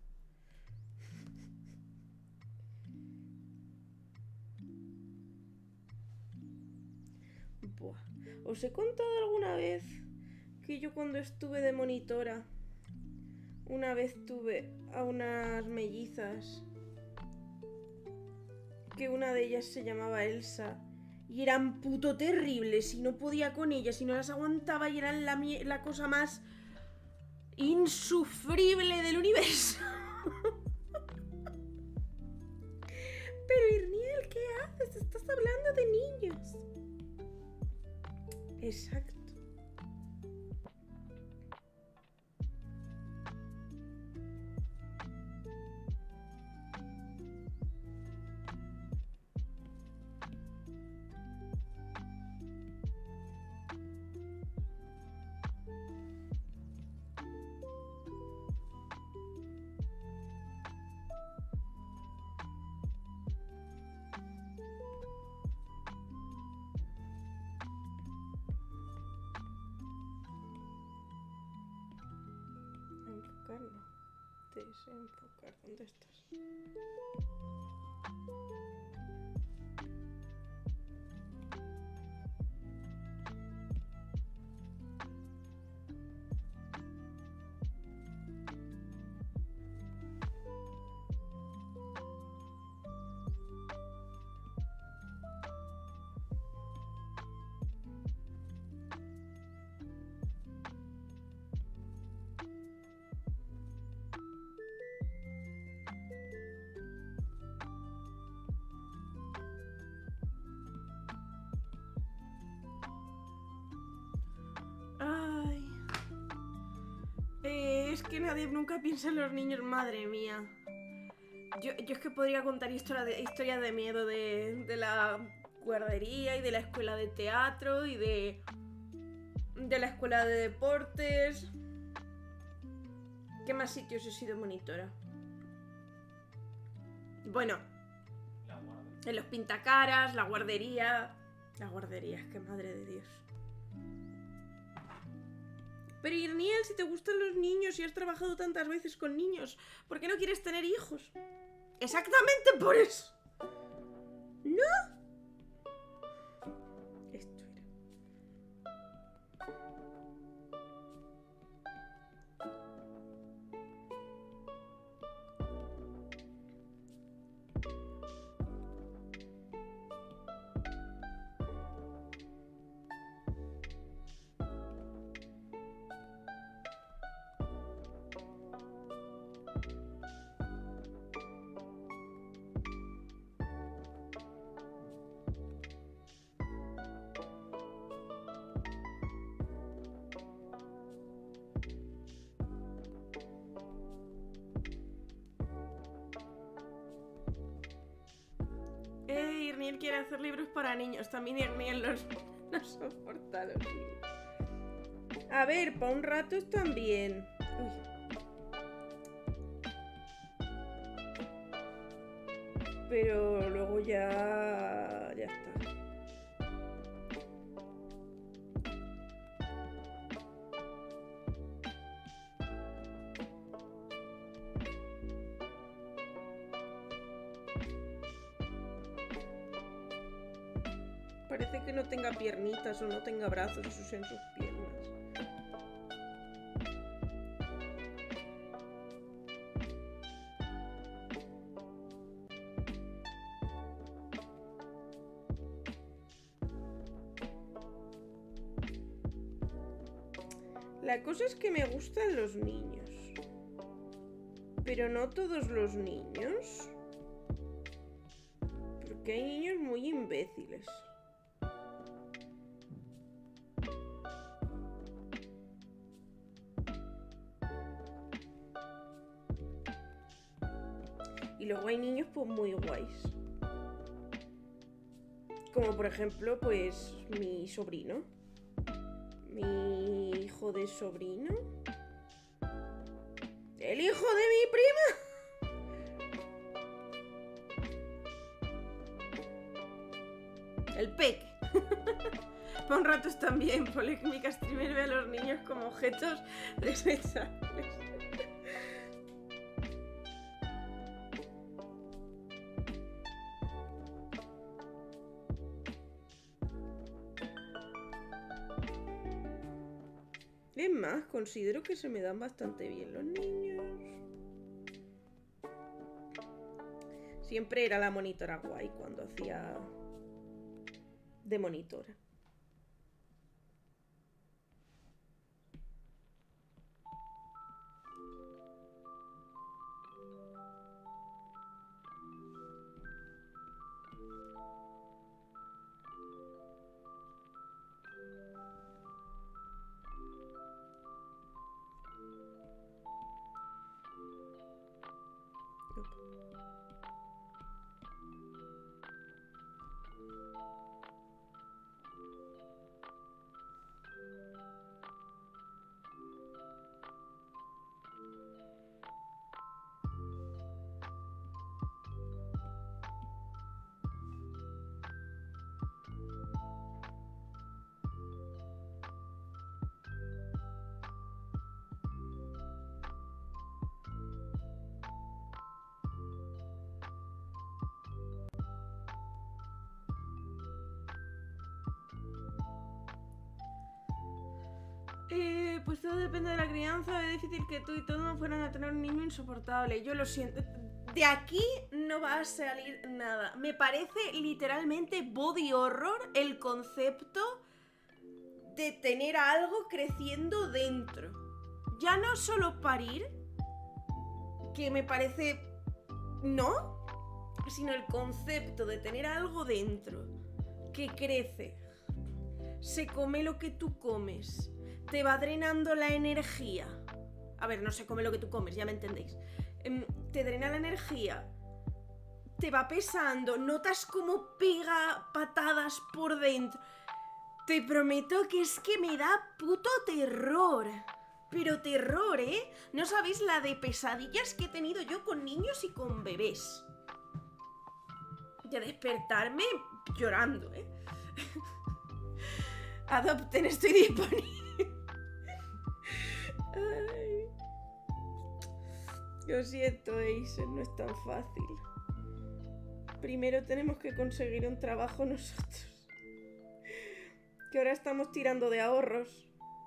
S1: Buah. ¿Os he contado alguna vez que yo cuando estuve de monitora, una vez tuve a unas mellizas, que una de ellas se llamaba Elsa, y eran puto terribles, y no podía con ellas, y no las aguantaba, y eran la cosa más insufrible del universo? Pero Irniel, ¿qué haces? Estás hablando de niños. Exacto. Enfocar no. Desenfocar. ¿Dónde estás? Ay. Es que nadie nunca piensa en los niños, madre mía. Yo es que podría contar historias de miedo de la guardería y de la escuela de teatro y de la escuela de deportes. ¿Qué más sitios he sido monitora? Bueno, en los pintacaras, la guardería. La guardería, es que madre de Dios. Pero Irniel, si te gustan los niños y has trabajado tantas veces con niños, ¿por qué no quieres tener hijos? Exactamente por eso. ¿No? Esto era. Irniel quiere hacer libros para niños. También Irniel no soporta a los niños. A ver, para un rato están bien. Uy. Pero luego ya está. Parece que no tenga piernitas o no tenga brazos en sus piernas. La cosa es que me gustan los niños. Pero no todos los niños. Porque hay niños muy imbéciles. Y luego hay niños pues muy guays. Como por ejemplo, pues mi sobrino. Mi hijo de sobrino. ¡El hijo de mi prima! El peque. Para un rato están bien. Polémica streamer ve a los niños como objetos desechables. Es más, considero que se me dan bastante bien los niños. Siempre era la monitora guay cuando hacía de monitora. Pues todo depende de la crianza. Es difícil que tú y todo fueran a tener un niño insoportable. Yo lo siento. De aquí no va a salir nada. Me parece literalmente body horror el concepto de tener a algo creciendo dentro. Ya no solo parir, que me parece... no, sino el concepto de tener algo dentro que crece, se come lo que tú comes, te va drenando la energía. A ver, no se come lo que tú comes, ya me entendéis. Te drena la energía, te va pesando, notas como pega patadas por dentro. Te prometo que es que me da puto terror. Pero terror, ¿eh? No sabéis la de pesadillas que he tenido yo con niños y con bebés. De despertarme llorando, ¿eh? Adopten, estoy disponible. Ay. Lo siento, Acer, no es tan fácil. Primero tenemos que conseguir un trabajo nosotros. Que ahora estamos tirando de ahorros.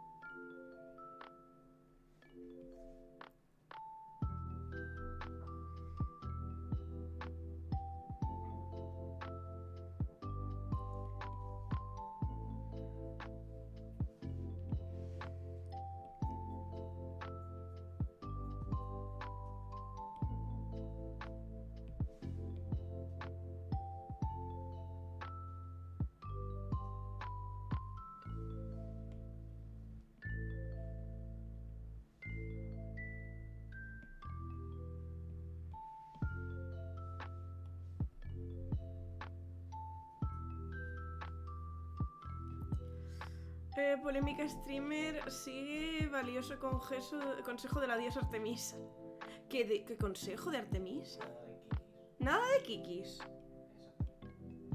S1: Polémica streamer sigue valioso consejo de la diosa Artemisa. ¿Qué consejo de Artemisa?
S2: Nada
S1: Nada de
S2: de kikis.
S1: kikis.
S2: Exacto.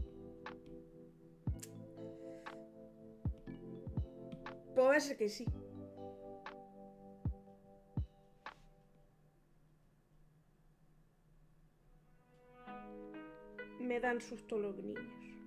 S1: Puede ser que sí. Me dan susto los niños.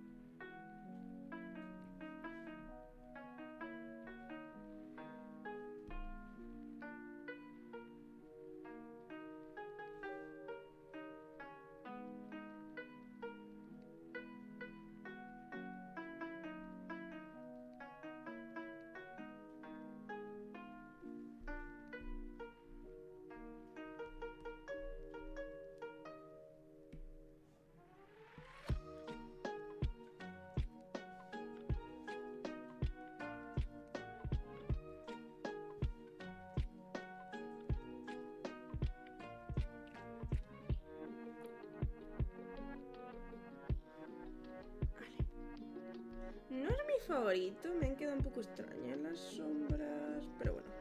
S1: No es mi favorito, me han quedado un poco extrañas las sombras, pero bueno.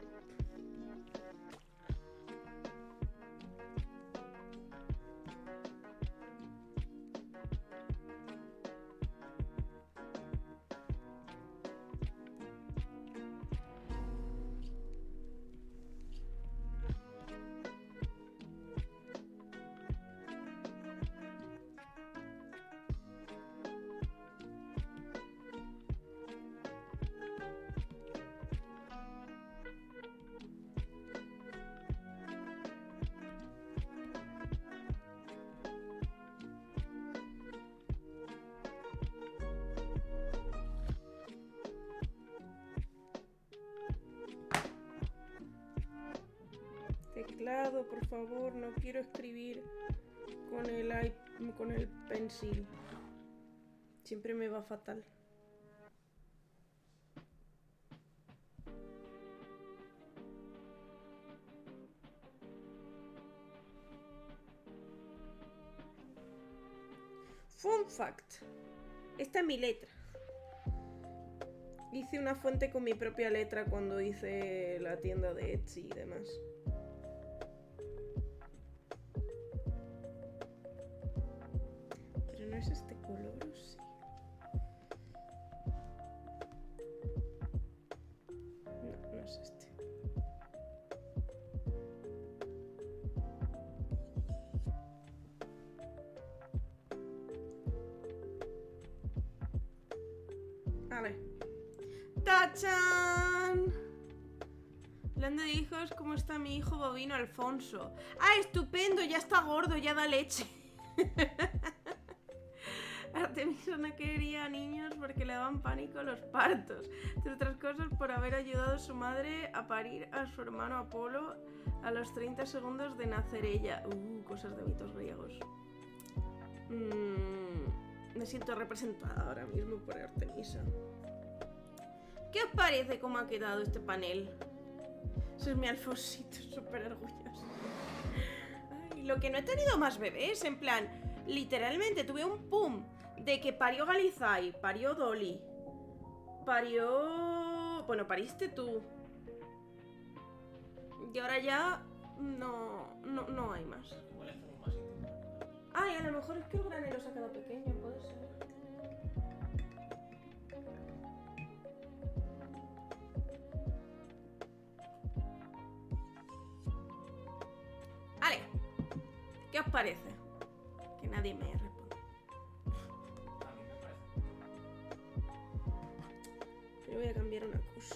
S1: teclado, por favor. No quiero escribir con el pencil. Siempre me va fatal. Fun fact. Esta es mi letra. Hice una fuente con mi propia letra cuando hice la tienda de Etsy y demás. Pero no es este color, ¿o sí? No, no es este. Vale. ¡Tachan! Hablando de hijos, ¿cómo está mi hijo bovino Alfonso? ¡Ah, estupendo! Ya está gordo, ya da leche. Artemisa no quería niños porque le daban pánico los partos. Entre otras cosas, por haber ayudado a su madre a parir a su hermano Apolo a los 30 segundos de nacer ella. Cosas de mitos griegos. Me siento representada ahora mismo por Artemisa. ¿Qué os parece cómo ha quedado este panel? Ese es mi Alfonsito, súper orgulloso. Ay, lo que no he tenido más bebés, en plan, literalmente tuve un pum de que parió Galizai, parió Dolly, parió... Bueno, pariste tú. Y ahora ya no hay más.
S2: Igual hacemos más intentos.
S1: Ay, a lo mejor es que el granero se ha quedado pequeño, puede ser. Vale, ¿qué os parece? Que nadie me responde.
S2: A mí me parece.
S1: Pero voy a cambiar una cosa.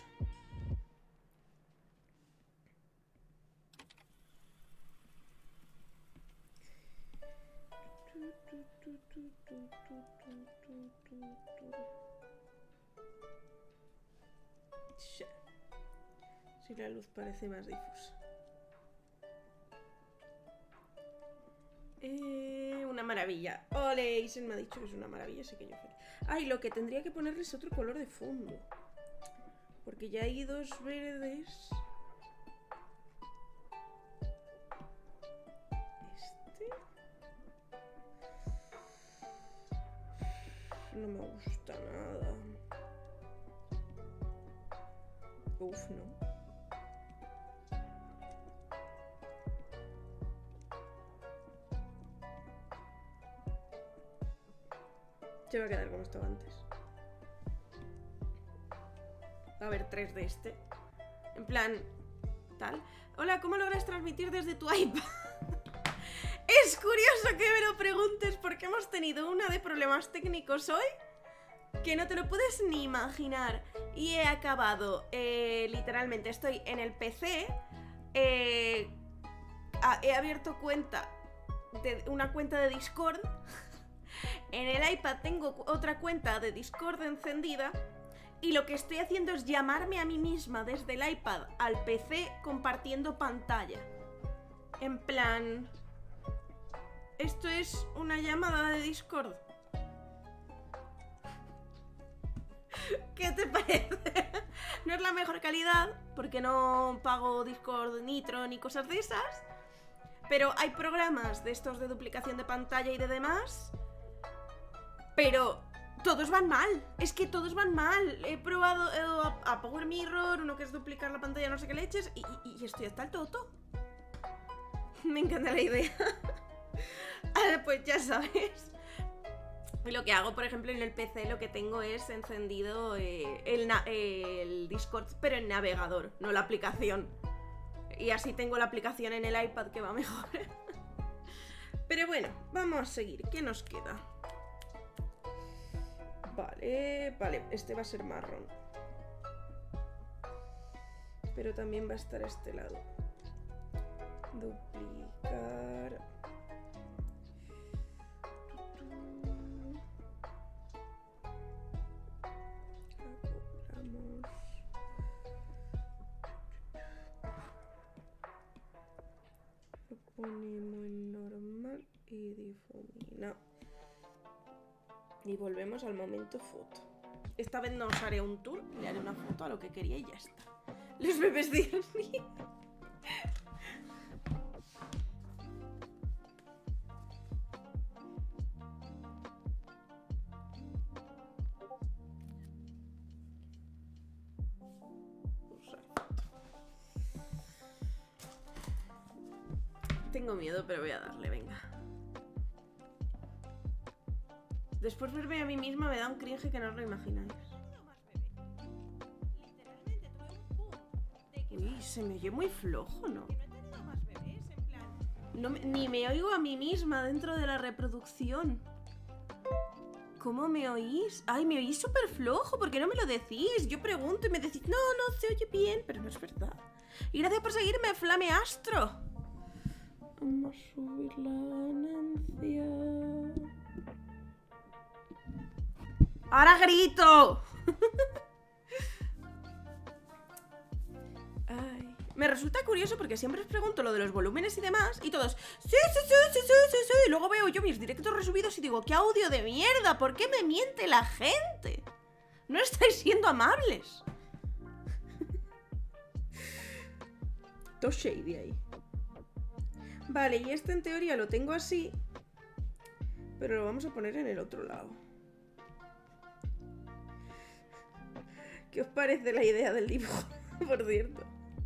S1: Si la luz parece más difusa. Una maravilla. Ole, Isen me ha dicho que es una maravilla, así que yo feliz. Ay, lo que tendría que ponerle es otro color de fondo. Porque ya hay dos verdes. Este. No me gusta nada. Uf, no. Se va a quedar como estaba antes. Va a haber 3 de este. En plan, tal. Hola, ¿cómo logras transmitir desde tu iPad? Es curioso que me lo preguntes porque hemos tenido una de problemas técnicos hoy que no te lo puedes ni imaginar. Y he acabado, literalmente, estoy en el PC. He abierto una cuenta de Discord. En el iPad tengo otra cuenta de Discord encendida y lo que estoy haciendo es llamarme a mí misma desde el iPad al PC compartiendo pantalla. En plan... Esto es una llamada de Discord. ¿Qué te parece? No es la mejor calidad porque no pago Discord Nitro ni cosas de esas, pero hay programas de estos de duplicación de pantalla y de demás. Pero todos van mal, es que todos van mal. He probado a Power Mirror, uno que es duplicar la pantalla, no sé qué leches, y estoy hasta el toto. Me encanta la idea. Pues ya sabes. Lo que hago, por ejemplo, en el PC lo que tengo es encendido el Discord, pero en navegador, no la aplicación. Y así tengo la aplicación en el iPad que va mejor. Pero bueno, vamos a seguir. ¿Qué nos queda? Vale, este va a ser marrón. Pero también va a estar a este lado. Duplicar. Acoplamos. Ponemos en normal y difumina. Y volvemos al momento foto. Esta vez no os haré un tour, le haré una foto a lo que quería y ya está. Los bebés de Disney. Tengo miedo, pero voy a darle, venga. Después verme a mí misma me da un cringe que no os lo imagináis. Uy, se me oye muy flojo, ¿no? Ni me oigo a mí misma dentro de la reproducción. ¿Cómo me oís? Ay, me oís súper flojo, ¿por qué no me lo decís? Yo pregunto y me decís, no, no se oye bien, pero no es verdad. Y gracias por seguirme, Flame Astro. Vamos a subir la ganancia. ¡Ahora grito! Ay. Me resulta curioso porque siempre os pregunto lo de los volúmenes y demás y todos sí. Y luego veo yo mis directos resubidos y digo, ¡qué audio de mierda! ¿Por qué me miente la gente? No estáis siendo amables. Todo shady ahí. Vale, y este en teoría lo tengo así, pero lo vamos a poner en el otro lado. ¿Qué os parece la idea del dibujo? Por cierto.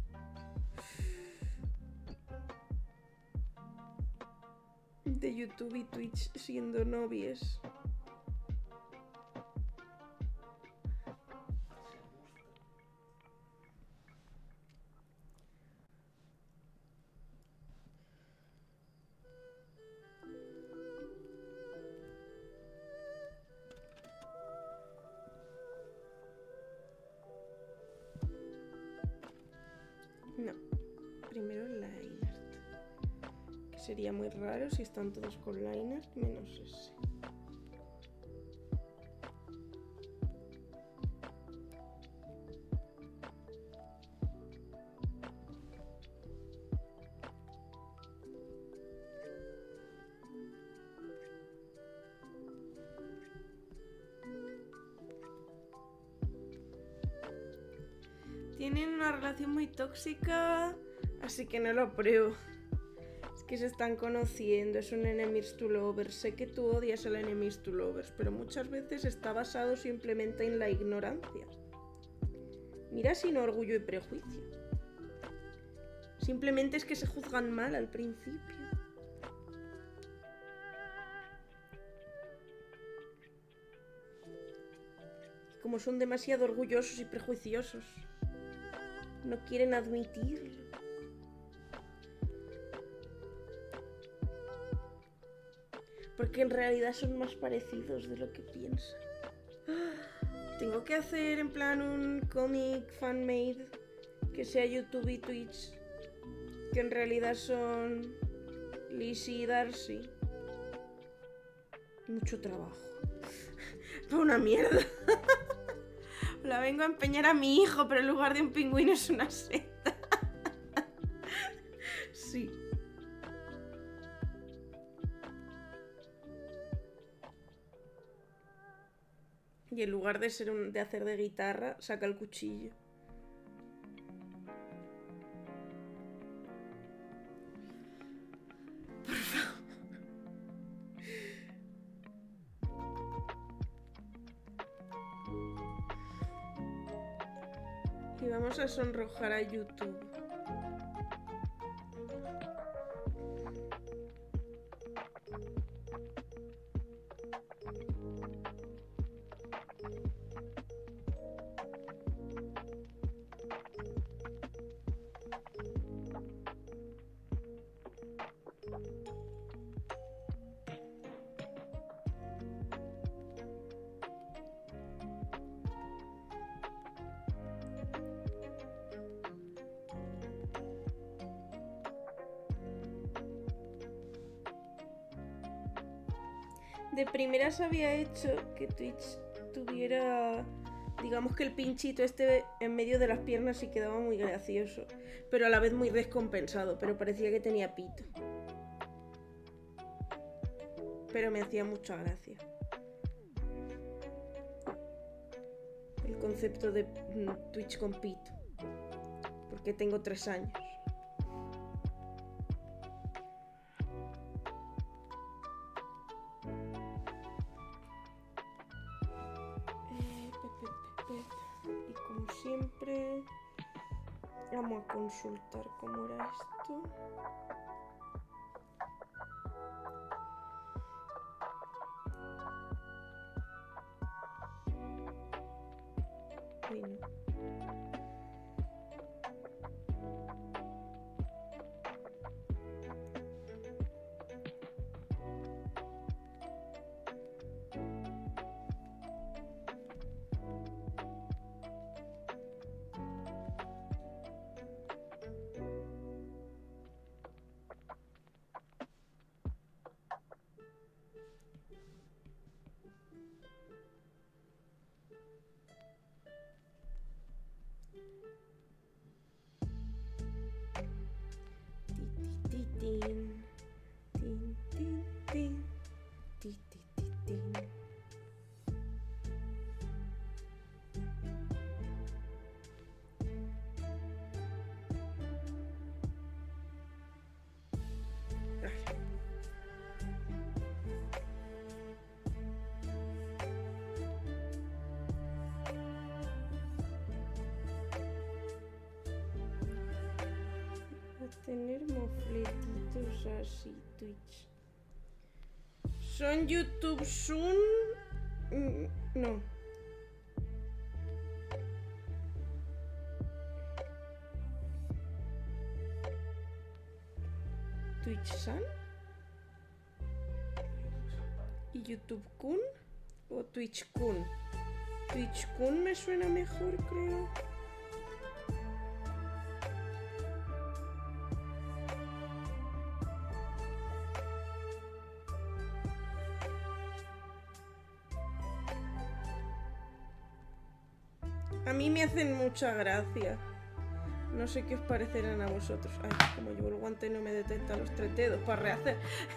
S1: De YouTube y Twitch siendo novios. No, primero line art. Que sería muy raro si están todos con line art menos ese. Tienen una relación muy tóxica, así que no lo apruebo. Es que se están conociendo, es un enemies to lovers. Sé que tú odias al enemies to lovers, pero muchas veces está basado simplemente en la ignorancia. Mira, sin orgullo y prejuicio. Simplemente es que se juzgan mal al principio. Como son demasiado orgullosos y prejuiciosos. No quieren admitirlo. Porque en realidad son más parecidos de lo que piensan. Tengo que hacer en plan un cómic fan-made que sea YouTube y Twitch. Que en realidad son Lizzie y Darcy. Mucho trabajo. Para una mierda. La vengo a empeñar a mi hijo, pero en lugar de un pingüino es una seta. Sí. Y en lugar de hacer de guitarra, saca el cuchillo. Por favor. Y vamos a sonrojar a YouTube. De primeras había hecho que Twitch tuviera, digamos que el pinchito este en medio de las piernas y quedaba muy gracioso, pero a la vez muy descompensado, pero parecía que tenía pito. pero me hacía mucha gracia. El concepto de Twitch con pito. Porque tengo 3 años. Y como siempre, vamos a consultar cómo era esto. Uy, no. Tin, tin, tin, tin, ti, ti, ti, tin. Ay. A tener mofletitos así, Twitch. ¿Son YouTube Soon? No. ¿Twitch Sun? ¿Y YouTube Kun? ¿O Twitch Kun? Twitch Kun me suena mejor, creo. A mí me hacen mucha gracia. No sé qué os parecerán a vosotros. Ay, como llevo el guante no me detecta los 3 dedos para rehacer.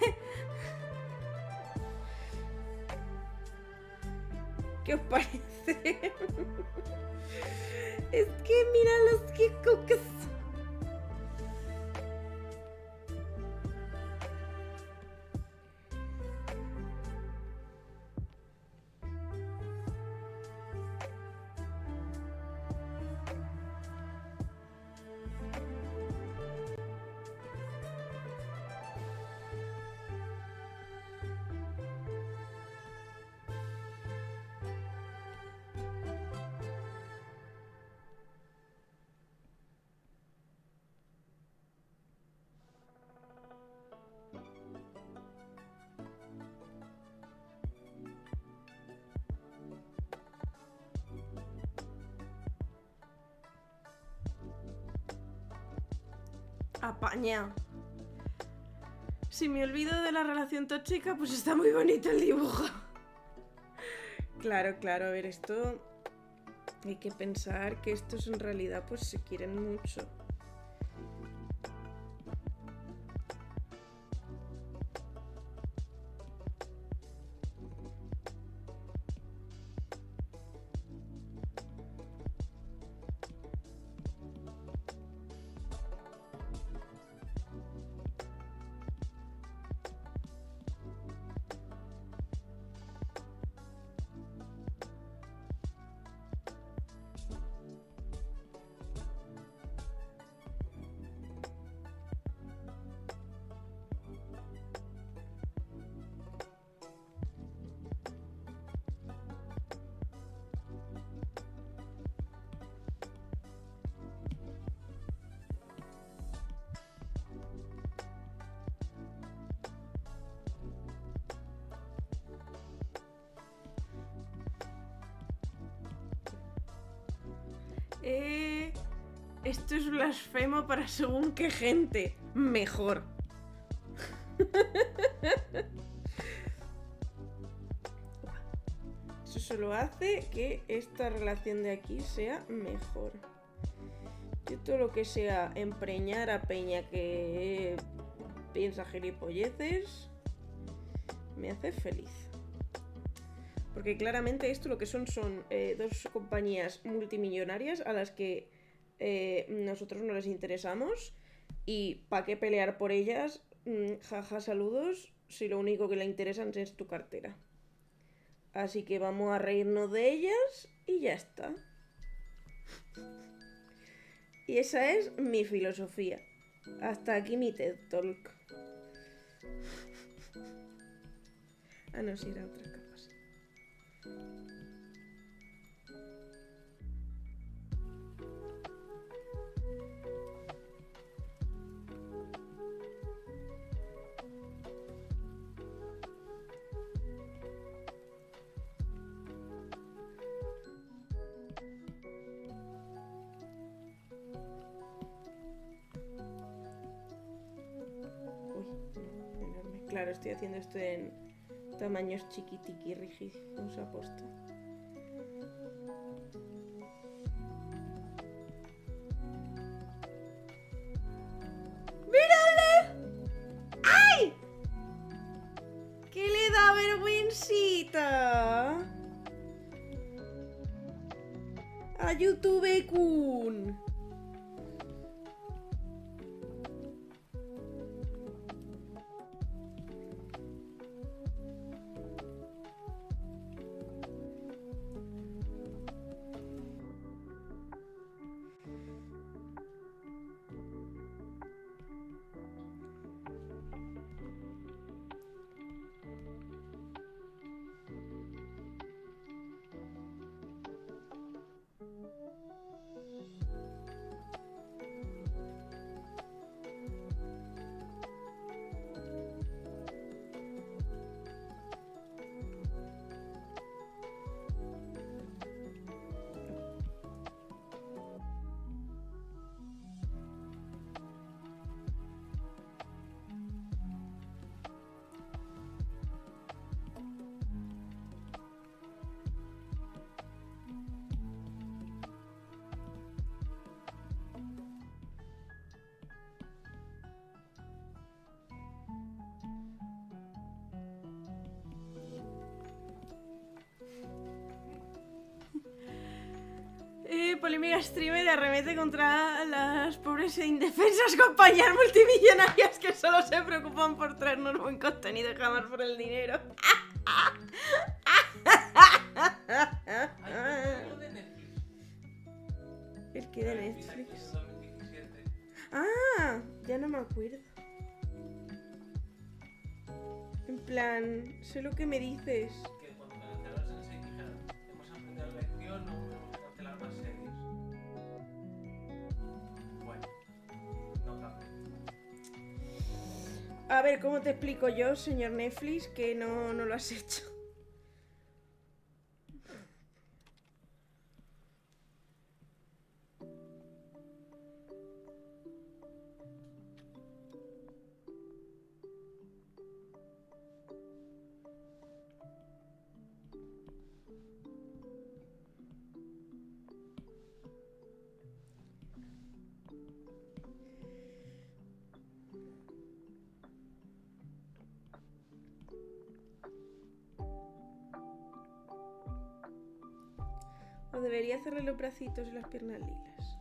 S1: ¿Qué os parece? Es que mira los que cocos. Apañado. Si me olvido de la relación tóxica, pues está muy bonito el dibujo. Claro, claro, a ver, esto... Hay que pensar que estos en realidad pues se quieren mucho. Esto es blasfemo para según qué gente. Mejor. Eso solo hace que esta relación de aquí sea mejor. Yo todo lo que sea empreñar a peña que piensa gilipolleces, Me hace feliz. Porque claramente esto lo que son dos compañías multimillonarias a las que nosotros no les interesamos. Y ¿para qué pelear por ellas? Jaja, saludos, si lo único que le interesan es tu cartera. Así que vamos a reírnos de ellas y ya está. Y esa es mi filosofía. Hasta aquí mi TED Talk. Ah, no, si era otra capas. Claro, estoy haciendo esto en tamaños chiquitiqui rígidos aposta. ¡Mírale! ¡Ay! ¿Qué le da vergüencita a YouTube Kun? Polémica streamer arremete contra las pobres e indefensas compañías multimillonarias que solo se preocupan por traernos buen contenido y jamás por el dinero. ¿El que de Netflix? Ah, ya no me acuerdo. En plan, sé lo que me dices.
S2: Que cuando cancelaron el Sensei dijeron, hemos aprendido la lección, no volvemos a cancelar más series. Bueno, no cambia.
S1: A ver, ¿cómo te explico yo, señor Netflix, que no lo has hecho? O debería hacerle los bracitos y las piernas lilas.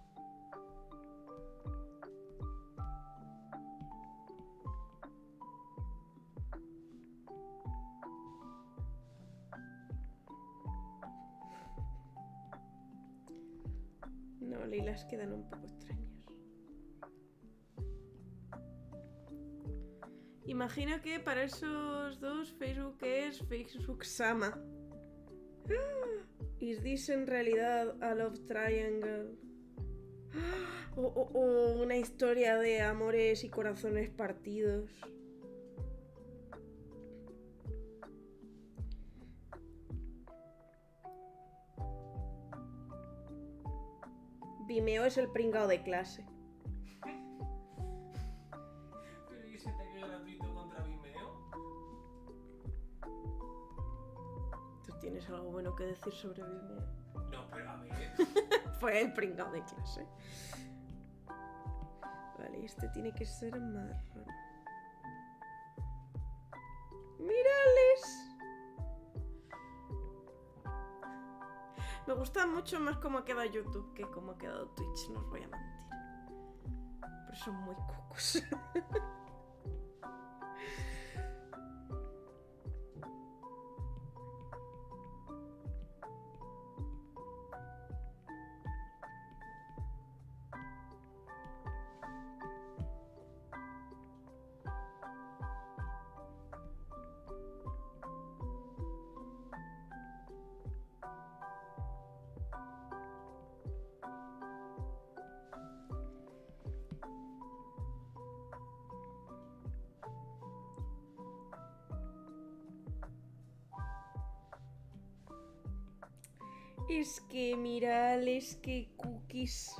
S1: No, lilas quedan un poco extraños. Imagino que para esos dos Facebook es Facebook Sama. ¿Is this en realidad a love triangle? O una historia de amores y corazones partidos. Vimeo es el pringao de clase.
S2: ¿Pero y ese ataque gratuito contra Vimeo?
S1: ¿Tú tienes algo bueno que decir sobre Vimeo?
S2: No, pero a ver.
S1: Fue el pringao de clase. Vale, este tiene que ser marrón. ¡Mírale! Me gusta mucho más cómo ha quedado YouTube que cómo ha quedado Twitch, no os voy a mentir. Pero son muy cucos. Es que mirad, es que cookies.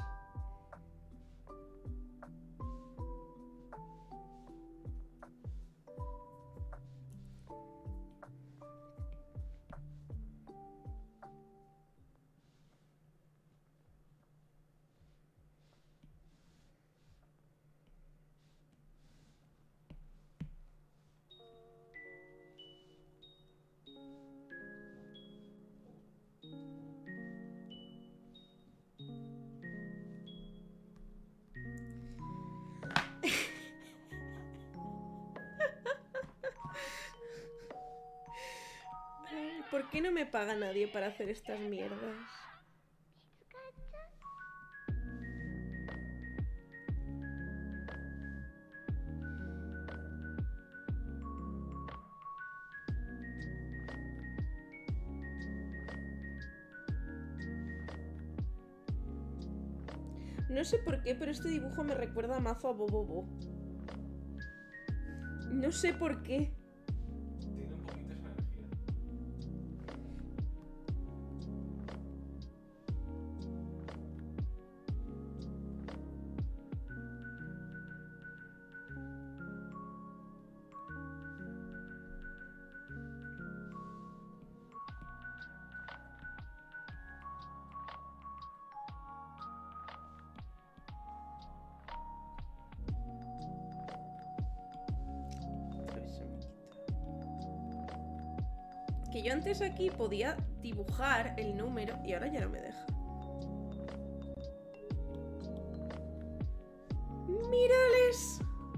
S1: ¿Por qué no me paga nadie para hacer estas mierdas? No sé por qué, pero este dibujo me recuerda mazo a Bobobo. No sé por qué.
S2: Tiene un poquito esa energía.
S1: Que yo antes aquí podía dibujar el número y ahora ya no me deja. ¡Mírales!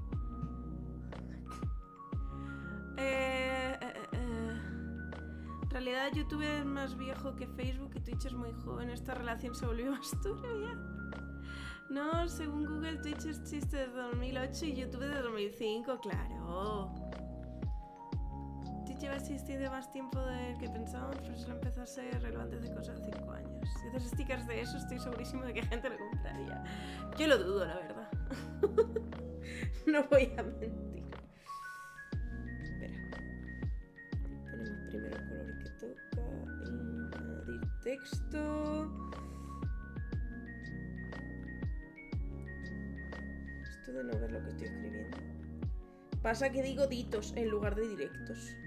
S1: En realidad YouTube es más viejo que Facebook y Twitch es muy joven. Esta relación se volvió más turbia. No, según Google, Twitch existe desde 2008 y YouTube desde 2005, claro. Twitch lleva existiendo más tiempo del que pensábamos, pero solo empezó a ser relevante hace cosas de 5 años. Si haces stickers de eso, estoy segurísimo de que gente lo compraría. Yo lo dudo, la verdad. No voy a mentir. Espera. Ponemos primero el color que toca. Añadir texto. Esto de no ver lo que estoy escribiendo. Pasa que digo ditos en lugar de directos.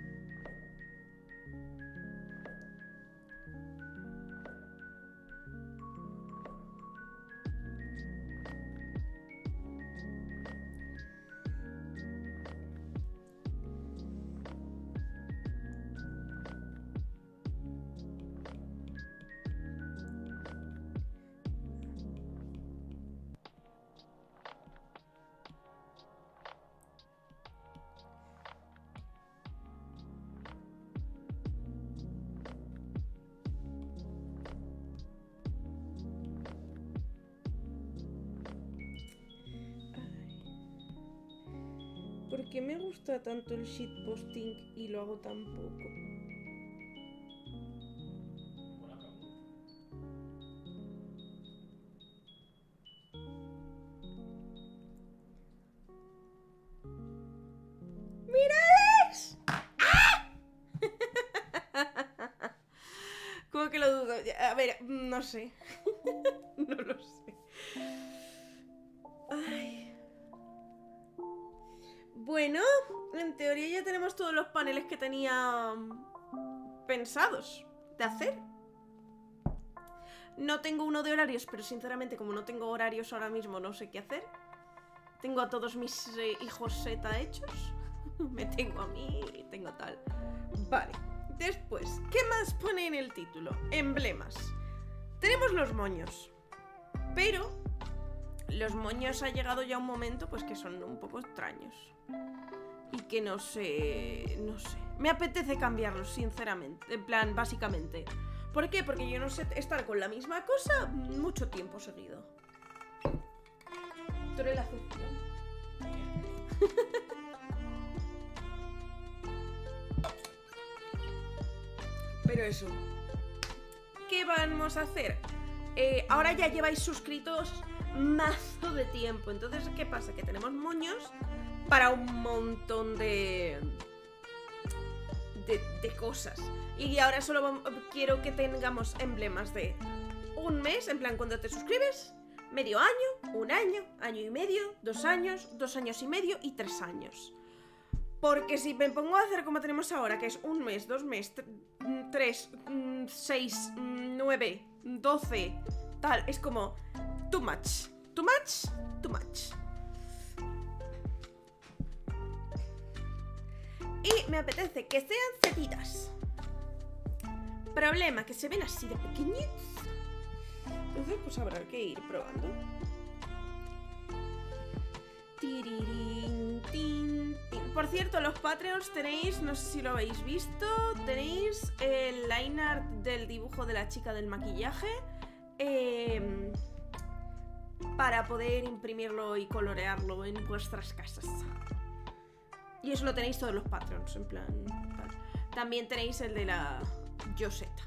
S1: ¿Por qué me gusta tanto el shitposting y lo hago tan poco?
S2: Buena pregunta.
S1: ¡Mírales! ¡Ah! ¿Cómo que lo dudo? A ver, no sé. No lo sé. Ay. Bueno, en teoría ya tenemos todos los paneles que tenía pensados de hacer. No tengo uno de horarios, pero sinceramente como no tengo horarios ahora mismo no sé qué hacer. Tengo a todos mis hijos Z hechos. Me tengo a mí y tengo tal. Vale. Después, ¿qué más pone en el título? Emblemas. Tenemos los moños. Pero los moños ha llegado ya un momento pues que son un poco extraños. Y que no sé... Me apetece cambiarlos, sinceramente. En plan, básicamente. ¿Por qué? Porque yo no sé estar con la misma cosa mucho tiempo seguido. Tú eres la excepción. Pero eso. ¿Qué vamos a hacer? Ahora ya lleváis suscritos mazo de tiempo. Entonces, ¿qué pasa? Que tenemos moños para un montón de cosas. Y ahora solo quiero que tengamos emblemas de un mes, en plan cuando te suscribes, medio año, un año, año y medio, 2 años, 2 años y medio y 3 años. Porque si me pongo a hacer como tenemos ahora, que es un mes, 2 meses, 3, 6, 9, 12, tal, es como too much, too much, too much. Y me apetece que sean setitas. Problema, que se ven así de pequeñitos. Entonces pues habrá que ir probando. Tirirín, tin, tin. Por cierto, los Patreons tenéis, no sé si lo habéis visto, tenéis el line art del dibujo de la chica del maquillaje para poder imprimirlo y colorearlo en vuestras casas. Y eso lo tenéis todos los Patreons, en plan tal. También tenéis el de la Joseta.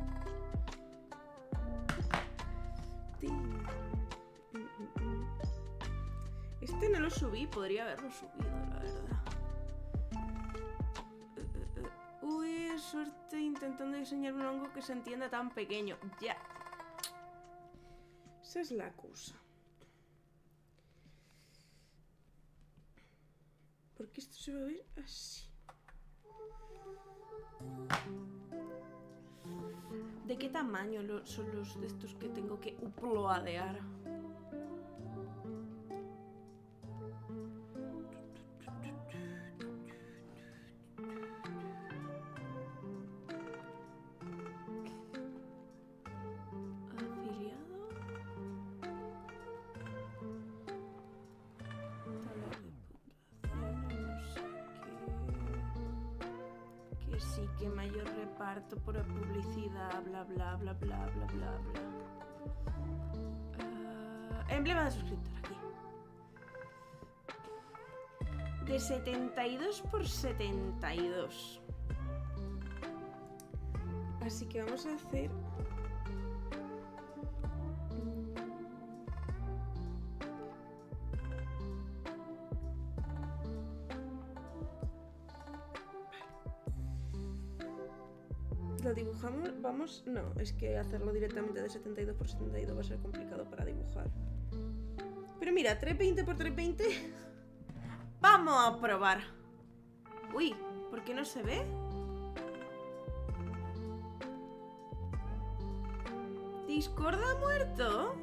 S1: Este no lo subí, podría haberlo subido, la verdad. Uy, suerte intentando diseñar un hongo que se entienda tan pequeño. Ya. Esa es la cosa. Porque esto se va a ver así. ¿De qué tamaño son los de estos que tengo que uploadear? Afiliado. Tabla de puntuación, no sé qué. Que sí, que mayor reparto por publicidad, bla bla bla bla bla bla bla. Emblema de suscriptor aquí. De 72 por 72. Así que vamos a hacer... Lo dibujamos, vamos... No, es que hacerlo directamente de 72 por 72 va a ser complicado para dibujar. Pero mira, 320 por 320... ¡Vamos a probar! Uy, ¿por qué no se ve? ¿Discord ha muerto?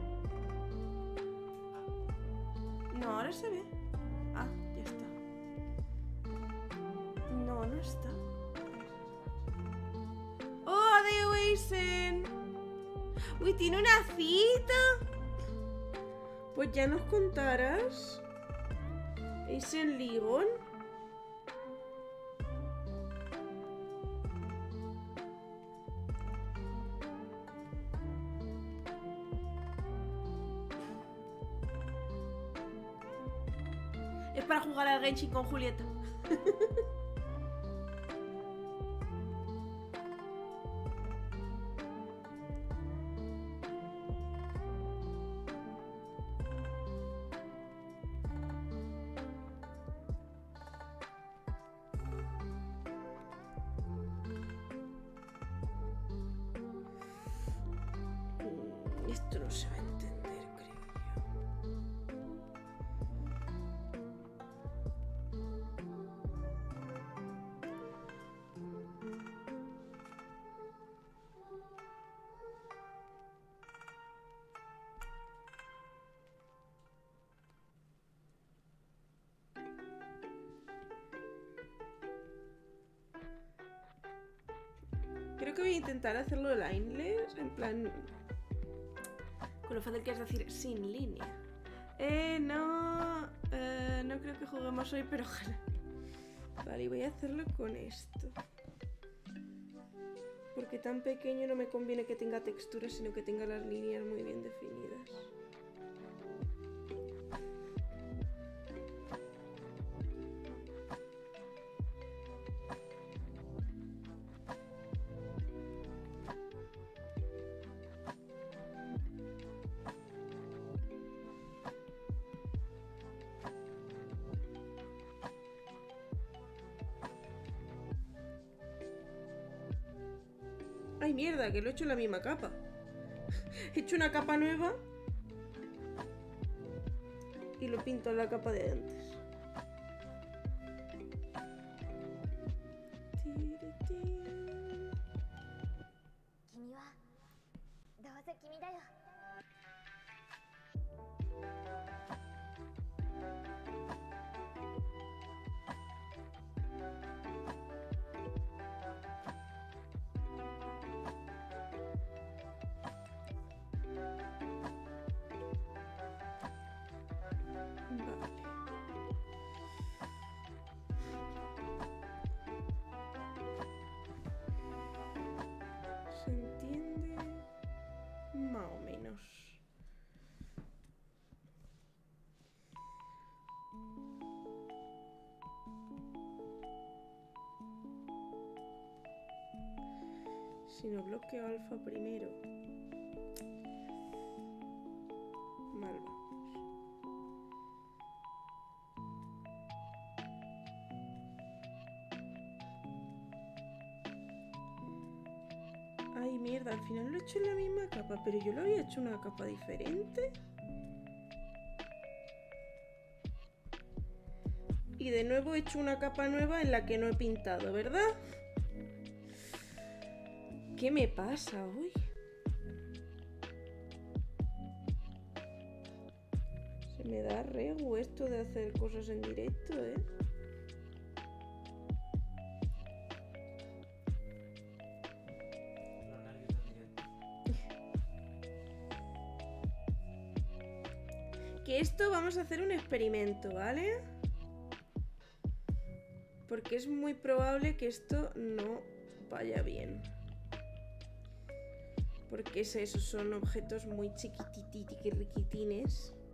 S1: No, ahora se ve. Ah, ya está. No, no está. ¡Oh, adeu, Eisen! ¡Uy, tiene una cita! Pues ya nos contarás. Eisen Ligon. Es para jugar al Genshin con Julieta. Esto no se va a entender, creo yo. Creo que voy a intentar hacerlo lineless, en plan... Con lo fácil que es decir sin línea. No creo que juguemos hoy, pero ojalá. Vale, y voy a hacerlo con esto. Porque tan pequeño no me conviene que tenga textura, sino que tenga las líneas muy bien definidas. ¡Ay, mierda! Que lo he hecho en la misma capa. He hecho una capa nueva y lo pinto en la capa de antes. ¿Se entiende? Más o menos. Si no bloqueo alfa primero. Mal vamos. Ay, mierda, al final lo he hecho en la misma capa, pero yo lo había hecho una capa diferente. Y de nuevo he hecho una capa nueva en la que no he pintado, ¿verdad? ¿Qué me pasa hoy? Se me da regu esto de hacer cosas en directo, ¿eh? Que esto vamos a hacer un experimento, ¿vale? Porque es muy probable que esto no vaya bien. Porque es eso, son objetos muy chiquititines.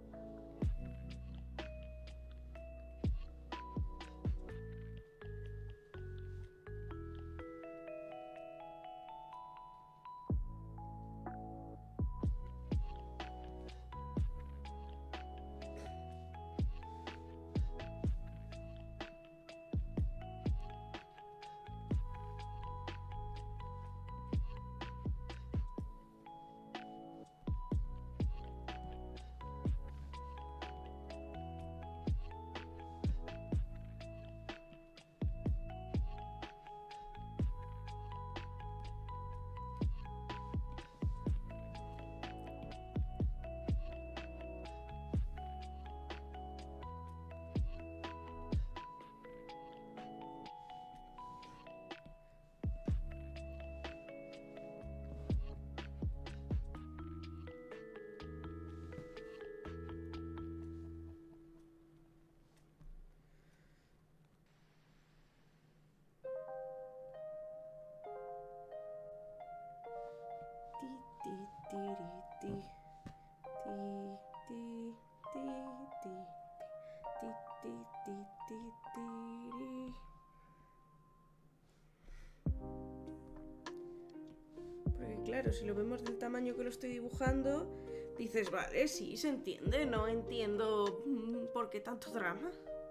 S1: Porque claro, si lo vemos del tamaño que lo estoy dibujando, dices, vale, sí, se entiende, no entiendo por qué tanto drama.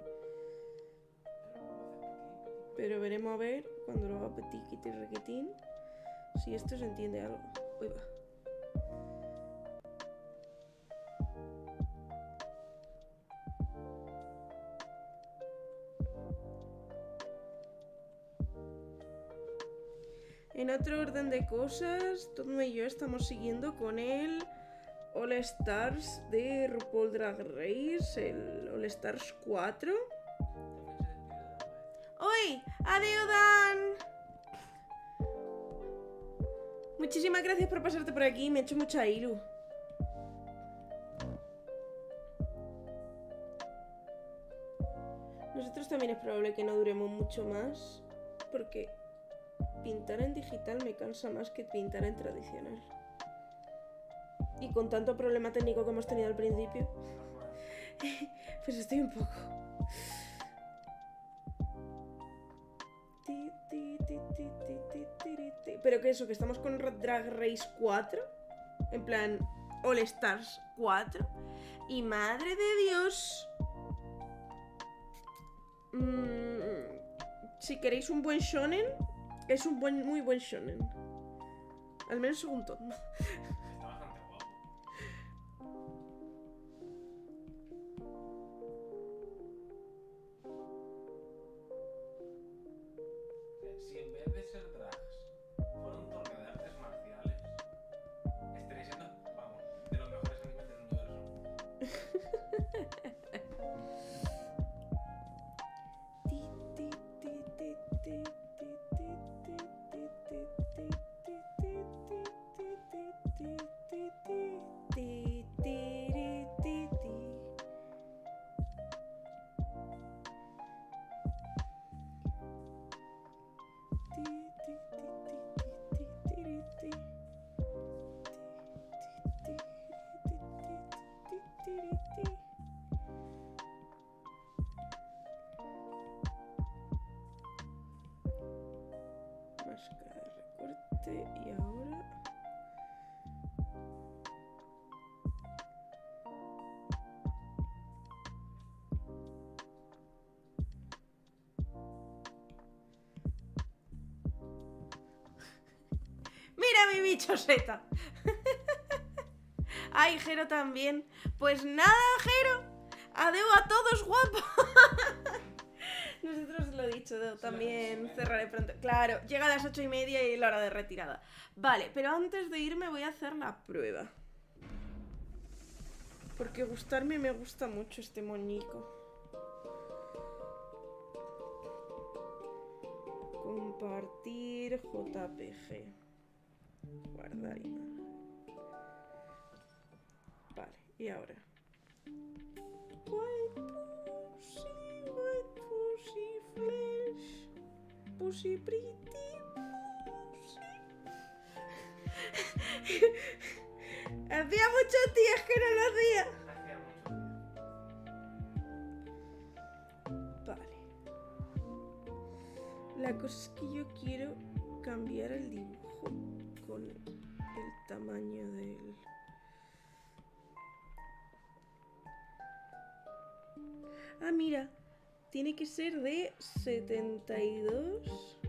S1: Pero veremos a ver, cuando lo haga petiquiti requetín, si esto se entiende algo. Uy, va. En otro orden de cosas, Tom y yo estamos siguiendo con el All Stars de RuPaul Drag Race, el All Stars 4. ¡Uy! ¡Adiós, Dan! Muchísimas gracias por pasarte por aquí, me ha hecho mucha ilu. Nosotros también es probable que no duremos mucho más, porque pintar en digital me cansa más que pintar en tradicional. Y con tanto problema técnico que hemos tenido al principio, pues estoy un poco... Pero que eso, que estamos con Drag Race 4, en plan All Stars 4, y madre de Dios, si queréis un buen shonen, es un muy buen shonen, al menos según todo.
S2: Está bastante guapo. Si en vez de ser drags fuera un torneo de artes marciales, estaría siendo, vamos, de los mejores animes del universo.
S1: Máscara de recorte y ahora... ¡Mira mi bicho seta! ¡Ay, Jero también! Pues nada, Jero. Adeu a todos, guapo. Nosotros lo he dicho, también cerraré pronto. Claro, llega a las 8:30 y la hora de retirada. Vale, pero antes de irme voy a hacer la prueba. Porque gustarme me gusta mucho este moñico. Compartir JPG. Guardar imagen. Vale, y ahora. White pussy flesh. Pussy pretty pussy. Hacía muchos días que no lo hacía.
S2: Hacía mucho.
S1: Vale. La cosa es que yo quiero cambiar el dibujo con el tamaño del... Ah, mira, tiene que ser de 72.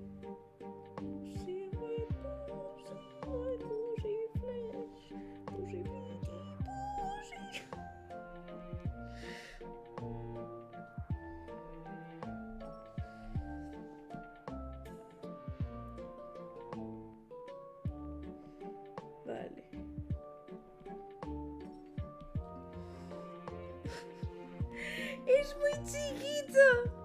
S1: Sí, vale. Es muy chiquito.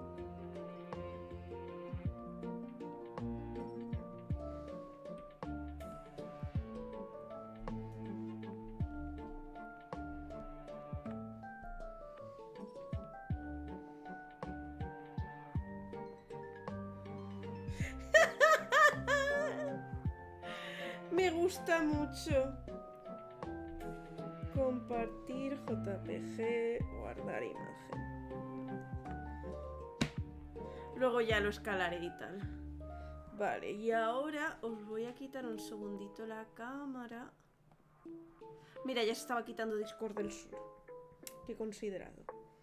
S1: Me gusta mucho. Compartir JPG, guardar imagen. Luego ya lo escalaré y tal. Vale, y ahora os voy a quitar un segundito la cámara. Mira, ya se estaba quitando Discord del Sur. Qué considerado.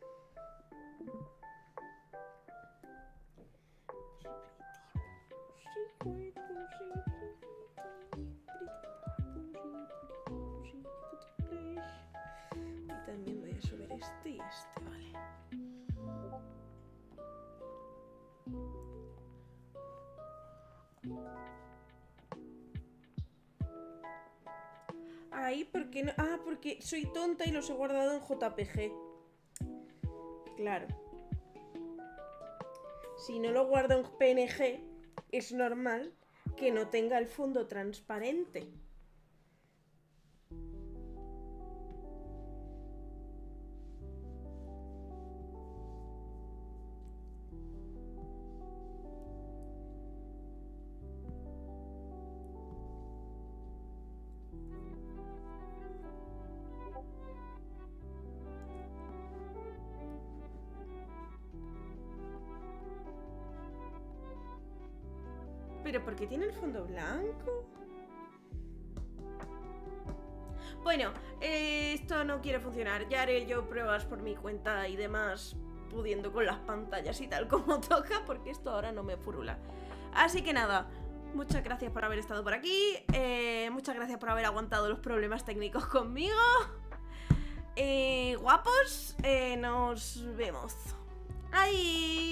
S1: Y también voy a subir este y este, vale. Ahí, ¿por qué no? Ah, porque soy tonta y los he guardado en JPG. Claro. Si no lo guardo en PNG, es normal que no tenga el fondo transparente. ¿Pero por qué tiene el fondo blanco? Bueno, esto no quiere funcionar. Ya haré yo pruebas por mi cuenta y demás, pudiendo con las pantallas y tal como toca, porque esto ahora no me furula. Así que nada, muchas gracias por haber estado por aquí. Muchas gracias por haber aguantado los problemas técnicos conmigo. Guapos, nos vemos. ¡Ay!